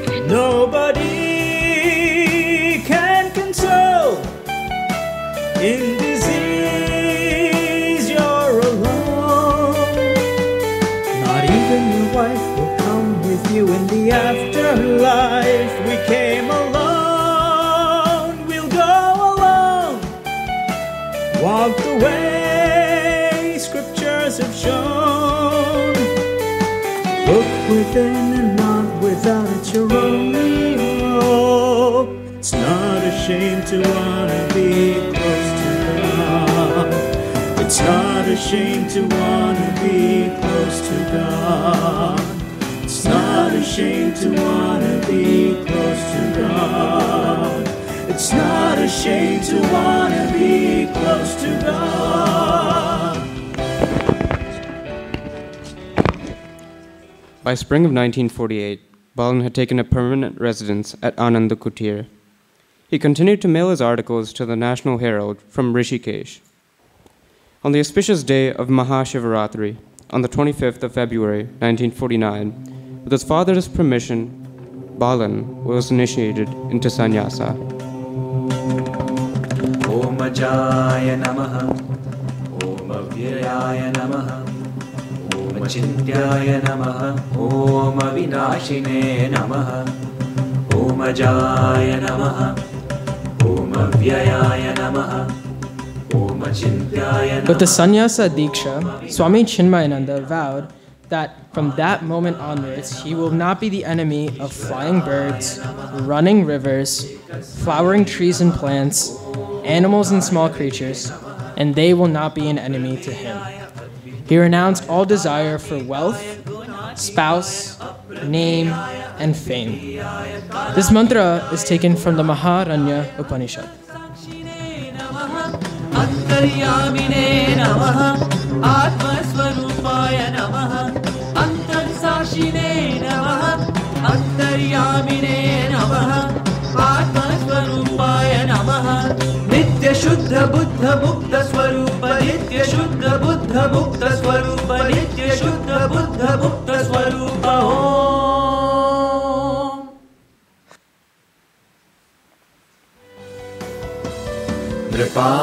Nobody can console. In disease, you're alone. Not even your wife will come with you in the afterlife. We came alone. Walk the way scriptures have shown. Look within and not without it your own. Oh, it's not a shame to wanna be close to God. It's not a shame to wanna be close to God. It's not a shame to wanna be close to God. It's not a shame to wanna be close to God. By spring of nineteen forty-eight, Balan had taken a permanent residence at Ananda Kutir. He continued to mail his articles to the National Herald from Rishikesh. On the auspicious day of Mahashivaratri, on the twenty-fifth of February, nineteen forty-nine, with his father's permission, Balan was initiated into sannyasa. Om Ajaya Namaha, Om Avyaya Namaha, Om Achintyaya Namaha, Om Avinashine Namaha, Om Ajaya Namaha, Om Avyaya Namaha, Om Achintyaya Namaha. With the sannyasa diksha, Swami Chinmayananda vowed that from that moment onwards, he will not be the enemy of flying birds, running rivers, flowering trees and plants, animals and small creatures, and they will not be an enemy to him. He renounced all desire for wealth, spouse, name, and fame. This mantra is taken from the Maharanya Upanishad. Antaryamine Namaha, Atmaswarupaya Namaha, Antarsashine Namaha, Antaryamine Namaha, Atmaswarupaya Namaha, Nitya Shuddha Buddha Mukta Swarupa, Nitya Shuddha Buddha Mukta Swarupa, Nitya Shuddha Buddha Mukta Swarupa Om. Nripa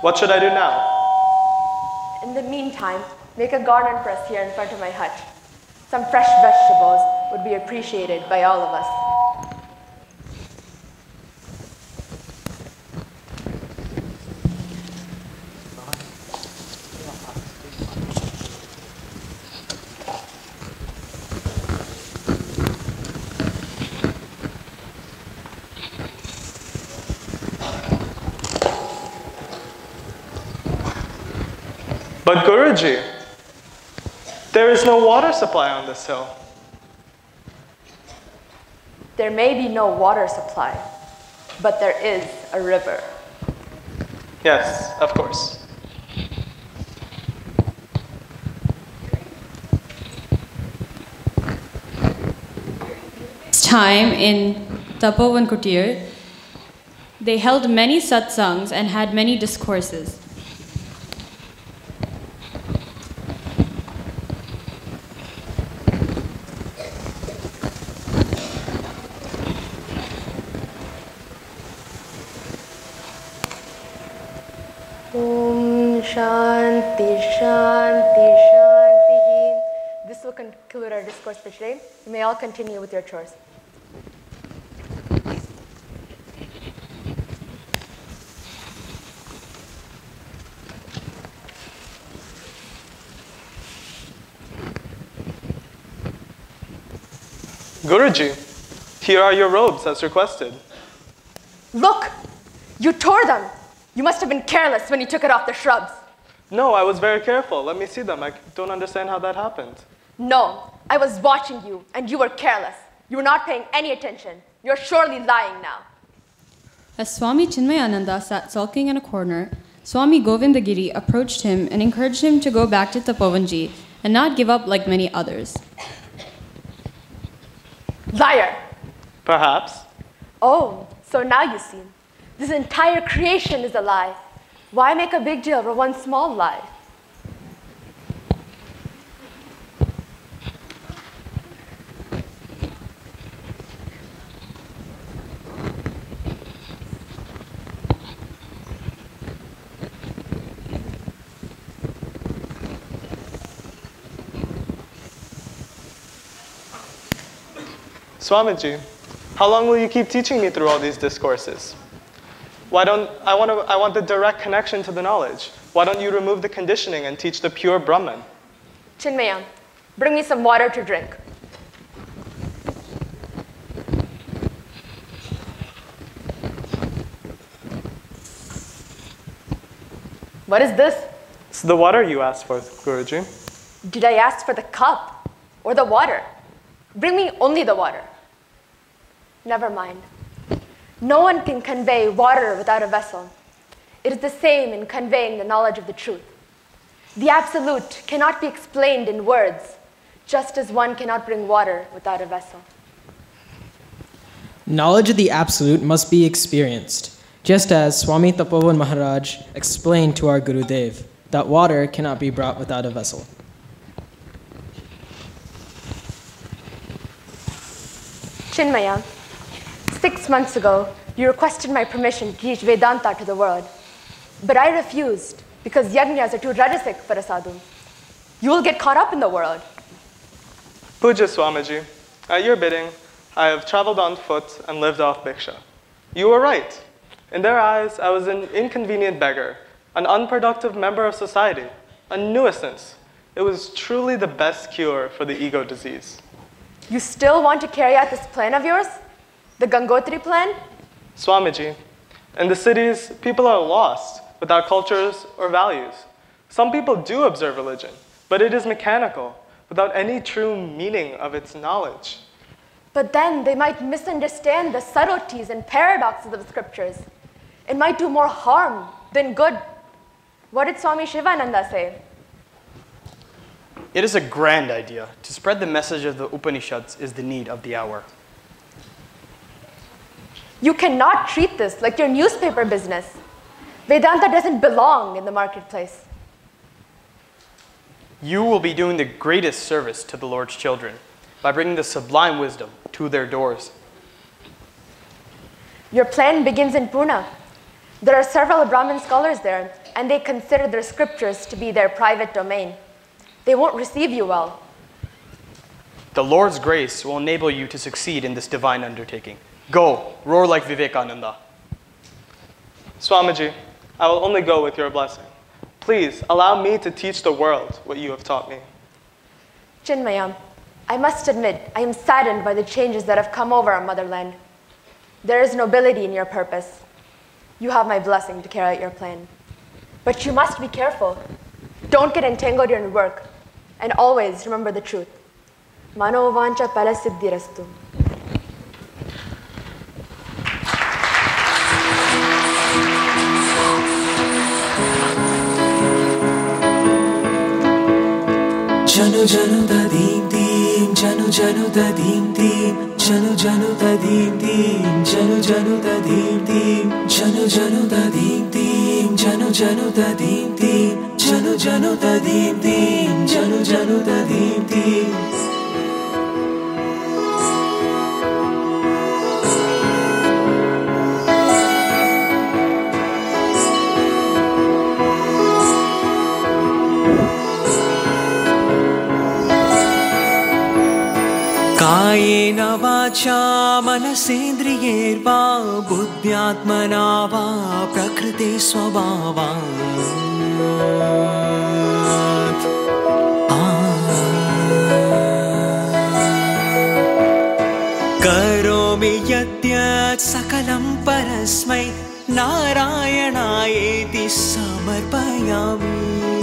What should I do now? In the meantime, make a garden for us here in front of my hut. Some fresh vegetables would be appreciated by all of us. But Guruji, there is no water supply on this hill. There may be no water supply, but there is a river. Yes, of course. This time in Tapovan Kutir, they held many satsangs and had many discourses. Shanti, Shanti, Shanti. This will conclude our discourse for today. You may all continue with your chores. Guruji, here are your robes as requested. Look! You tore them! You must have been careless when you took it off the shrubs. No, I was very careful. Let me see them. I don't understand how that happened. No, I was watching you, and you were careless. You were not paying any attention. You're surely lying now. As Swami Chinmayananda sat sulking in a corner, Swami Govindagiri approached him and encouraged him to go back to Tapovanji and not give up like many others. Liar! Perhaps. Oh, so now you see. This entire creation is a lie. Why make a big deal over one small lie? Swamiji, how long will you keep teaching me through all these discourses? Why don't, I want, to, I want the direct connection to the knowledge. Why don't you remove the conditioning and teach the pure Brahman? Chinmaya, bring me some water to drink. What is this? It's the water you asked for, Guruji. Did I ask for the cup or the water? Bring me only the water. Never mind. No one can convey water without a vessel. It is the same in conveying the knowledge of the truth. The absolute cannot be explained in words, just as one cannot bring water without a vessel. Knowledge of the absolute must be experienced, just as Swami Tapovan Maharaj explained to our Gurudev that water cannot be brought without a vessel. Chinmaya, six months ago, you requested my permission to teach Vedanta to the world. But I refused because yajnas are too rajasic for a sadhu. You will get caught up in the world. Puja Swamiji, at your bidding, I have traveled on foot and lived off bhiksha. You were right. In their eyes, I was an inconvenient beggar, an unproductive member of society, a nuisance. It was truly the best cure for the ego disease. You still want to carry out this plan of yours? The Gangotri plan? Swamiji, in the cities, people are lost without cultures or values. Some people do observe religion, but it is mechanical, without any true meaning of its knowledge. But then they might misunderstand the subtleties and paradoxes of the scriptures. It might do more harm than good. What did Swami Shivananda say? It is a grand idea. To spread the message of the Upanishads is the need of the hour. You cannot treat this like your newspaper business. Vedanta doesn't belong in the marketplace. You will be doing the greatest service to the Lord's children by bringing the sublime wisdom to their doors. Your plan begins in Pune. There are several Brahmin scholars there, and they consider their scriptures to be their private domain. They won't receive you well. The Lord's grace will enable you to succeed in this divine undertaking. Go, roar like Vivekananda. Swamiji, I will only go with your blessing. Please allow me to teach the world what you have taught me. Chinmaya, I must admit, I am saddened by the changes that have come over our motherland. There is nobility in your purpose. You have my blessing to carry out your plan. But you must be careful. Don't get entangled in your work. And always remember the truth. Mano vancha pala siddhirastu. Janu janu da dim dim, janu janu da dim dim, janu janu da dim dim, janu janu da dim dim, janu janu da dim dim, janu janu da dim dim, janu janu da dim dim, janu janu da dim dim. कायेन वाचा मनसेन्द्रियैर्वा बुद्ध्यात्मना वा प्रकृते स्वभावात् करोमि यद्यत् सकलं परस्मै नारायणायेति समर्पयामि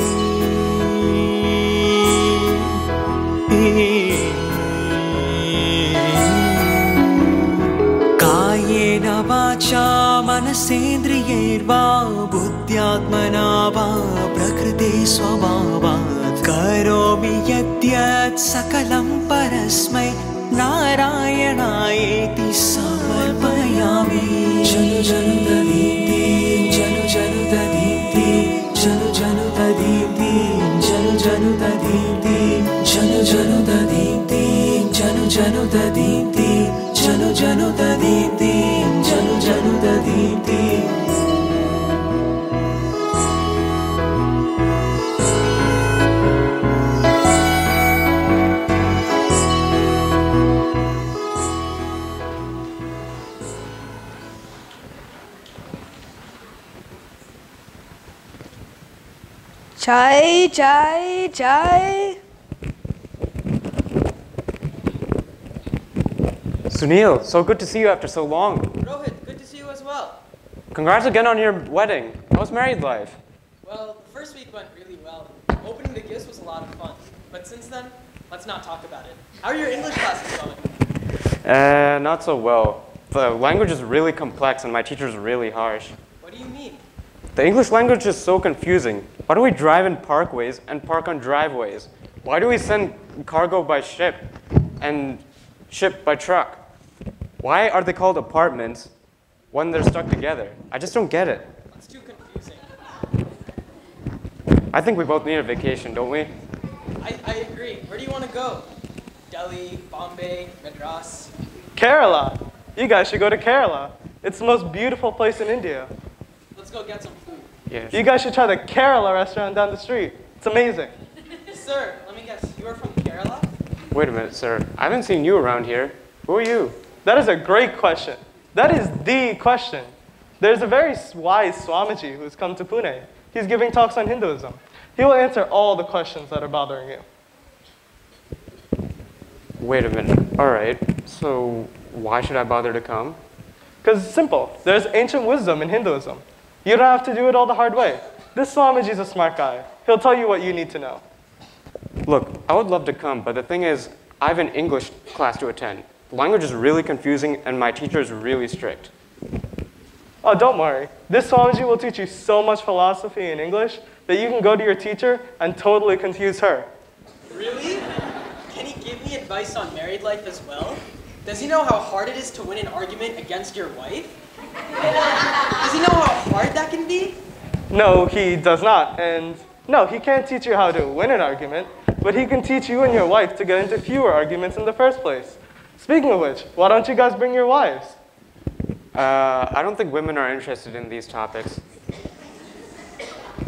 कायेन वाचा मनसेन्द्रियैर्वा बुद्ध्यात्मना वा प्रकृते स्वभावात् करोमि यद्यत् सकलं परस्मै नारायणायेति समर्पयामि जनु जनु ददीप्ति जनु जनु ददीप्ति जनु जनु ददीप्ति जनु जनु ददीप्ति जनु जनु ददीप्ति जनु जनु ददीप्ति जनु जनु ददीप्ति जनु जनु ददीप्ति Chai, chai, chai. Sunil, so good to see you after so long. Rohit, good to see you as well. Congrats again on your wedding. How's married life? Well, the first week went really well. Opening the gifts was a lot of fun. But since then, let's not talk about it. How are your English classes going? Uh, not so well. The language is really complex and my teacher's really harsh. What do you mean? The English language is so confusing. Why do we drive in parkways and park on driveways? Why do we send cargo by ship and ship by truck? Why are they called apartments when they're stuck together? I just don't get it. It's too confusing. I think we both need a vacation, don't we? I, I agree. Where do you want to go? Delhi, Bombay, Madras? Kerala. You guys should go to Kerala. It's the most beautiful place in India. Let's go get some food. Yes. You guys should try the Kerala restaurant down the street. It's amazing. Sir, let me guess. You are from Kerala? Wait a minute, sir. I haven't seen you around here. Who are you? That is a great question. That is the question. There's a very wise Swamiji who's come to Pune. He's giving talks on Hinduism. He will answer all the questions that are bothering you. Wait a minute. All right. So why should I bother to come? Because it's simple. There's ancient wisdom in Hinduism. You don't have to do it all the hard way. This Swamiji is a smart guy. He'll tell you what you need to know. Look, I would love to come, but the thing is, I have an English class to attend. The language is really confusing, and my teacher is really strict. Oh, don't worry. This Swamiji will teach you so much philosophy in English that you can go to your teacher and totally confuse her. Really? Can he give me advice on married life as well? Does he know how hard it is to win an argument against your wife? Does he know how hard that can be? No, he does not. And no, he can't teach you how to win an argument, but he can teach you and your wife to get into fewer arguments in the first place. Speaking of which, why don't you guys bring your wives? Uh, I don't think women are interested in these topics.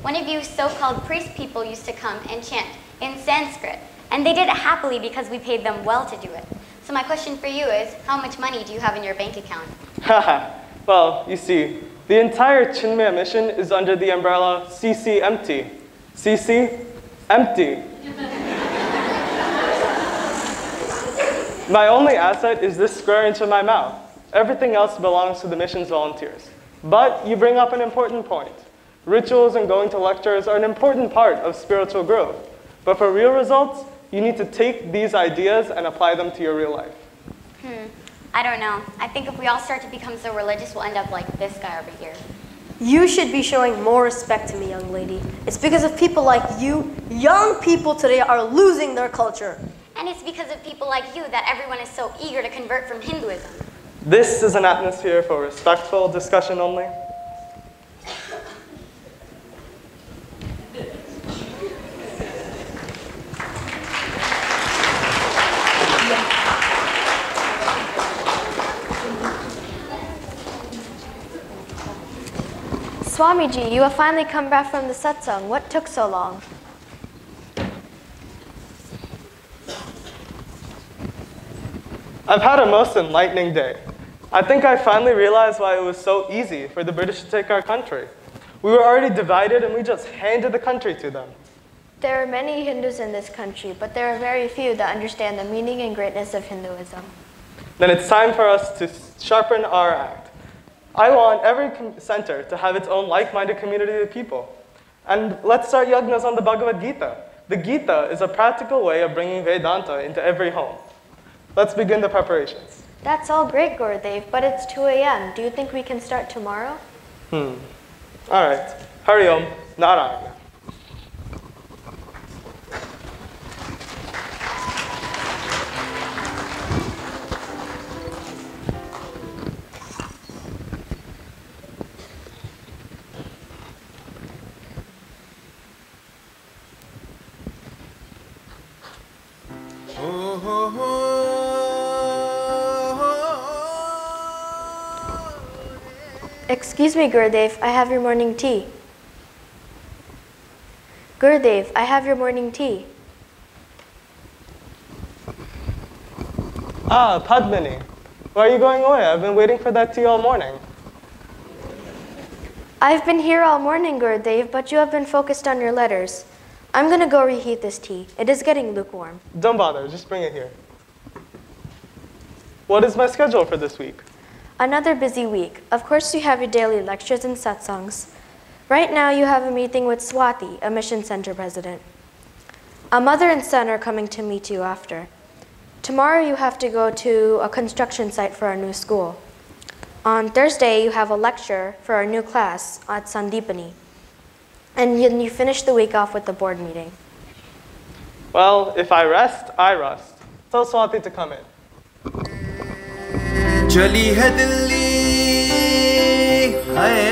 One of you so-called priest people used to come and chant in Sanskrit, and they did it happily because we paid them well to do it. So my question for you is, how much money do you have in your bank account? Haha, well, you see, the entire Chinmaya mission is under the umbrella C C empty. C C empty. My only asset is this square inch of my mouth. Everything else belongs to the mission's volunteers. But you bring up an important point. Rituals and going to lectures are an important part of spiritual growth. But for real results, you need to take these ideas and apply them to your real life. Hmm, I don't know. I think if we all start to become so religious, we'll end up like this guy over here. You should be showing more respect to me, young lady. It's because of people like you, young people today are losing their culture. And it's because of people like you that everyone is so eager to convert from Hinduism. This is an atmosphere for respectful discussion only. Swamiji, you have finally come back from the satsang. What took so long? I've had a most enlightening day. I think I finally realized why it was so easy for the British to take our country. We were already divided and we just handed the country to them. There are many Hindus in this country, but there are very few that understand the meaning and greatness of Hinduism. Then it's time for us to sharpen our act. I want every center to have its own like-minded community of people. And let's start yagnas on the Bhagavad Gita. The Gita is a practical way of bringing Vedanta into every home. Let's begin the preparations. That's all great, Gurudev, but it's two A M Do you think we can start tomorrow? Hmm. All right. Hari Om Narayana. Excuse me, Gurudev, I have your morning tea. Gurudev, I have your morning tea. Ah, Padmini. Why are you going away? I've been waiting for that tea all morning. I've been here all morning, Gurudev, but you have been focused on your letters. I'm going to go reheat this tea. It is getting lukewarm. Don't bother, just bring it here. What is my schedule for this week? Another busy week. Of course, you have your daily lectures and satsangs. Right now, you have a meeting with Swati, a mission center president. A mother and son are coming to meet you after. Tomorrow, you have to go to a construction site for our new school. On Thursday, you have a lecture for our new class at Sandipani. And then you finish the week off with the board meeting. Well, if I rest, I rest. Tell Swati to come in. चली है दिल्ली हाय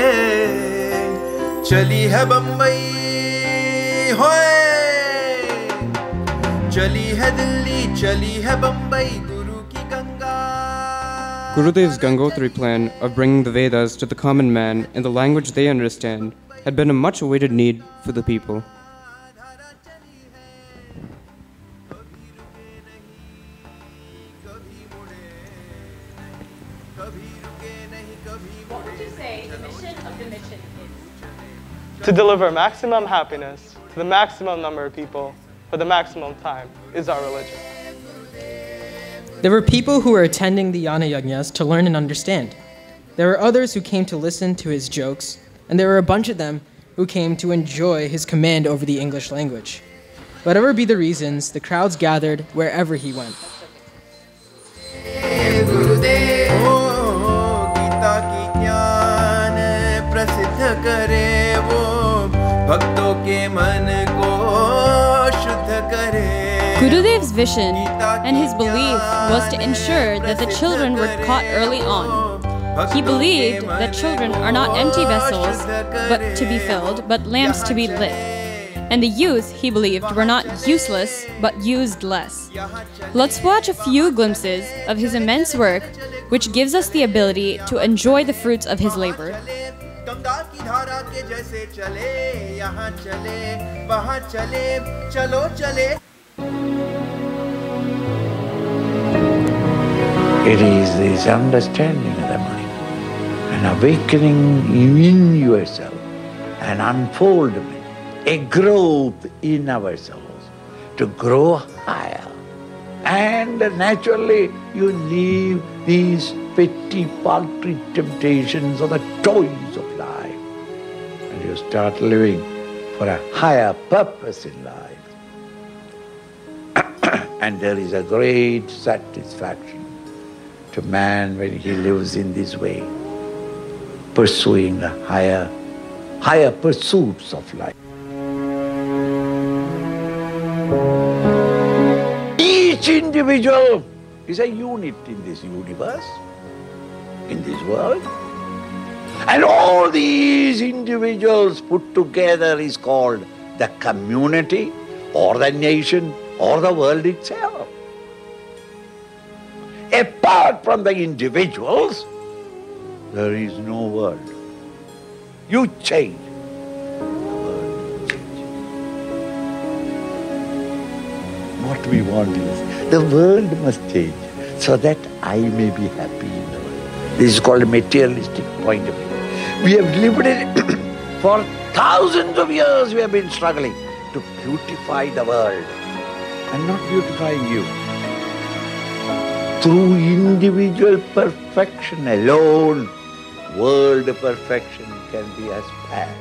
चली है बम्बई होए चली है दिल्ली चली है बम्बई गुरु की Ganga. Gurudev's Gangotri plan of bringing the Vedas to the common man in the language they understand had been a much awaited need for the people. To deliver maximum happiness to the maximum number of people for the maximum time is our religion. There were people who were attending the Yana Yajnas to learn and understand. There were others who came to listen to his jokes, and there were a bunch of them who came to enjoy his command over the English language. Whatever be the reasons, the crowds gathered wherever he went. Gurudev's vision and his belief was to ensure that the children were taught early on. He believed that children are not empty vessels but to be filled, but lamps to be lit. And the youth, he believed, were not useless but used less. Let's watch a few glimpses of his immense work, which gives us the ability to enjoy the fruits of his labor. Ganga की धारा के जैसे चले, यहाँ चले वहाँ चले, चलो चले. It is this understanding of the mind, an awakening in yourself, an unfoldment, a growth in ourselves to grow higher. And naturally you leave these petty, paltry temptations or the toys of life, and you start living for a higher purpose in life. And there is a great satisfaction to man when he lives in this way, pursuing the higher, higher pursuits of life. Each individual is a unit in this universe, in this world. And all these individuals put together is called the community or the nation or the world itself. Apart from the individuals, there is no world. You change, the world changes. What we want is, the world must change so that I may be happy in the world. This is called a materialistic point of view. We have lived it for thousands of years. We have been struggling to beautify the world and not beautifying you. Through individual perfection alone, world perfection can be aspired.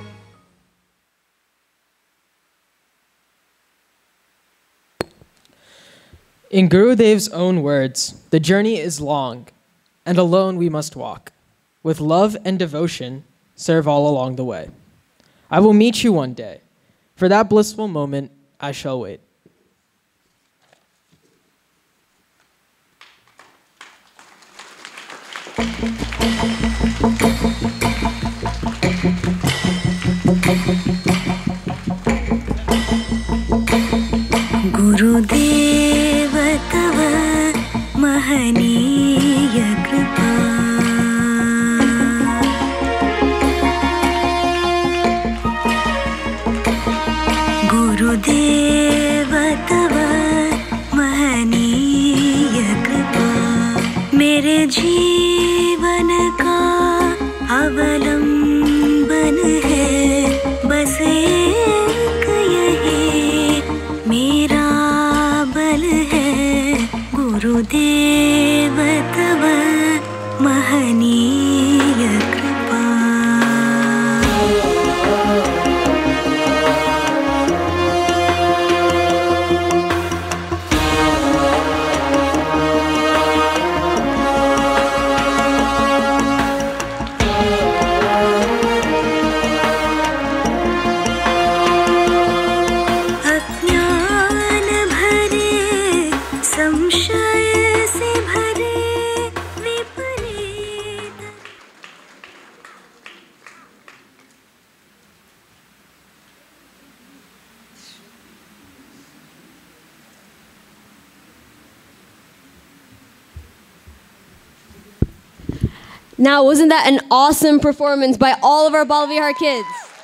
In Gurudev's own words, the journey is long, and alone we must walk. With love and devotion, serve all along the way. I will meet you one day. For that blissful moment, I shall wait. गुरुदेव तव महनीय कृपा गुरुदेव तव महनीय कृपा मेरे जीवन का अवलंबन है बस एक यही मेरा बल है गुरुदेव तव महनीय कृपा Now, wasn't that an awesome performance by all of our Balavihar kids?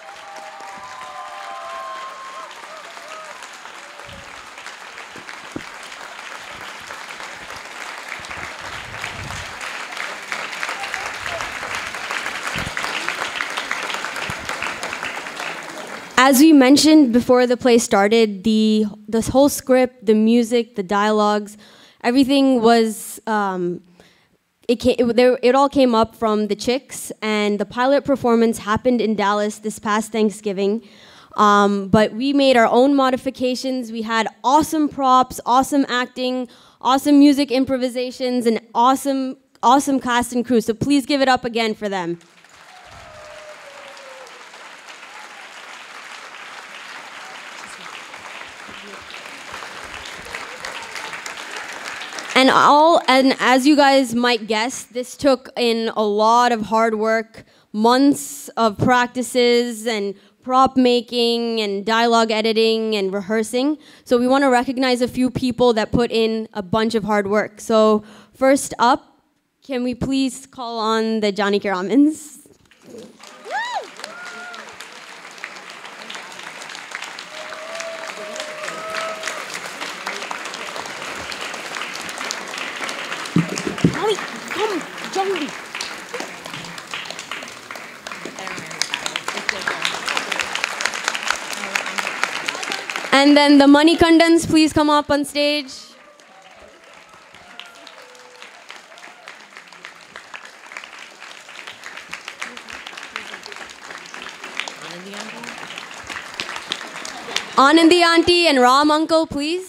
As we mentioned before the play started, the this whole script, the music, the dialogues, everything was um, it, came, it, there, it all came up from the Chicks, and the pilot performance happened in Dallas this past Thanksgiving. Um, but we made our own modifications. We had awesome props, awesome acting, awesome music improvisations, and awesome, awesome cast and crew. So please give it up again for them. And all, and as you guys might guess, this took in a lot of hard work, months of practices and prop making and dialogue editing and rehearsing. So we want to recognize a few people that put in a bunch of hard work. So first up, can we please call on the Johnny Kiramans? Swami, come, jaldi. And then the money kandans, please come up on stage. Anandi auntie and Ram uncle, please.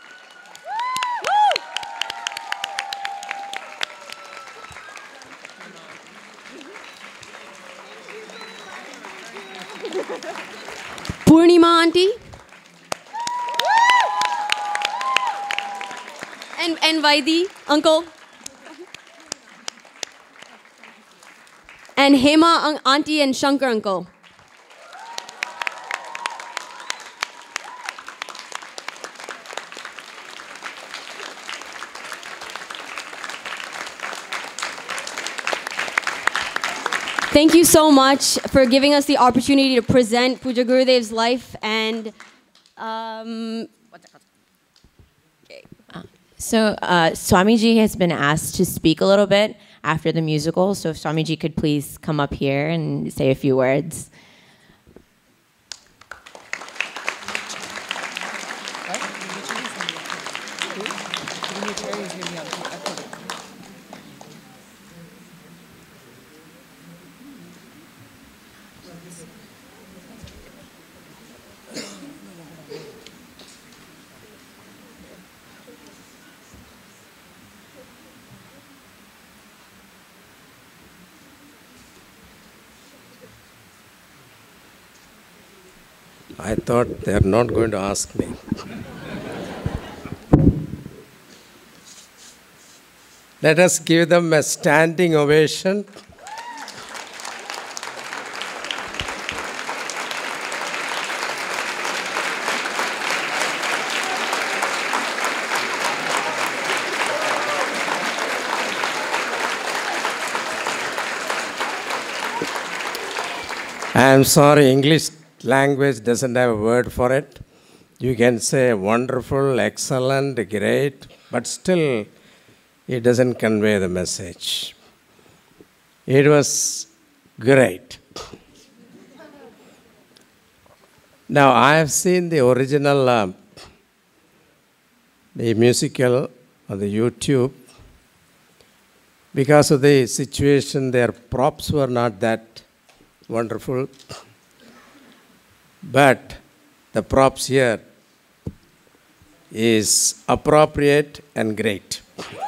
Purnima auntie. And, and Vaidi uncle. And Hema un- auntie and Shankar uncle. Thank you so much for giving us the opportunity to present Puja Gurudev's life and um, So uh, Swamiji has been asked to speak a little bit after the musical. So if Swamiji could please come up here and say a few words. I thought they are not going to ask me. Let us give them a standing ovation. I am sorry, English language doesn't have a word for it. You can say wonderful, excellent, great, but still it doesn't convey the message. It was great. Now I have seen the original, uh, the musical on the YouTube. Because of the situation, their props were not that wonderful. But the props here is appropriate and great.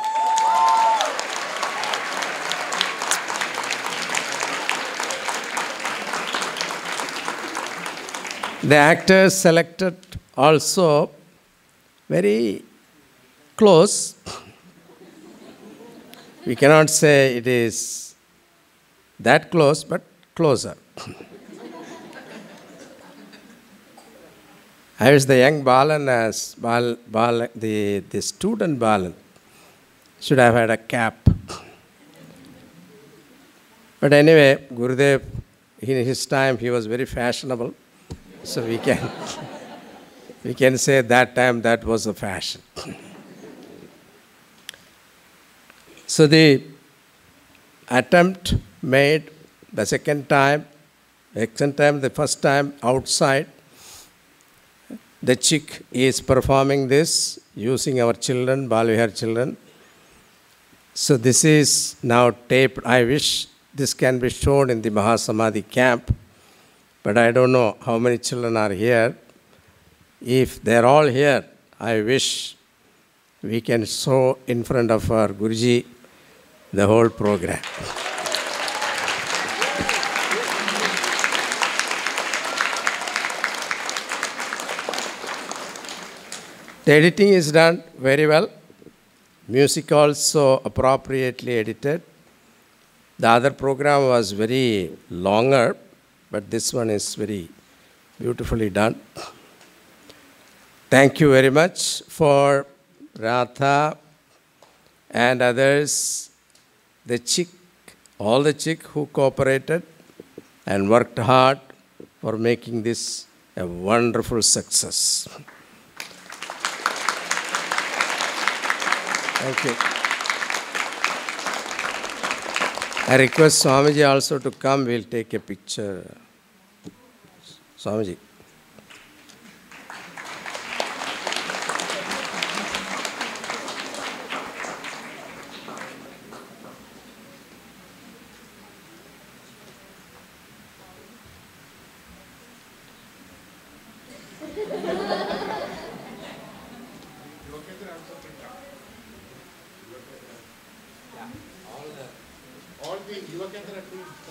The actors selected also very close. We cannot say it is that close, but closer. I wish the young Balan, as Bal, Bal, the, the student Balan, should have had a cap. But anyway, Gurudev, in his time, he was very fashionable. So we can, we can say that time that was the fashion. So the attempt made the second time, the second time, the first time outside, the chick is performing this using our children, Balavihar children. So this is now taped. I wish this can be shown in the Mahasamadhi camp, but I don't know how many children are here. If they're all here, I wish we can show in front of our Guruji the whole program. The editing is done very well. Music also appropriately edited. The other program was very longer, but this one is very beautifully done. Thank you very much for Ratha and others, the chick, all the chick who cooperated and worked hard for making this a wonderful success. Thank you. I request Swamiji also to come. We'll take a picture. Swamiji. All the Yuva Kendra team.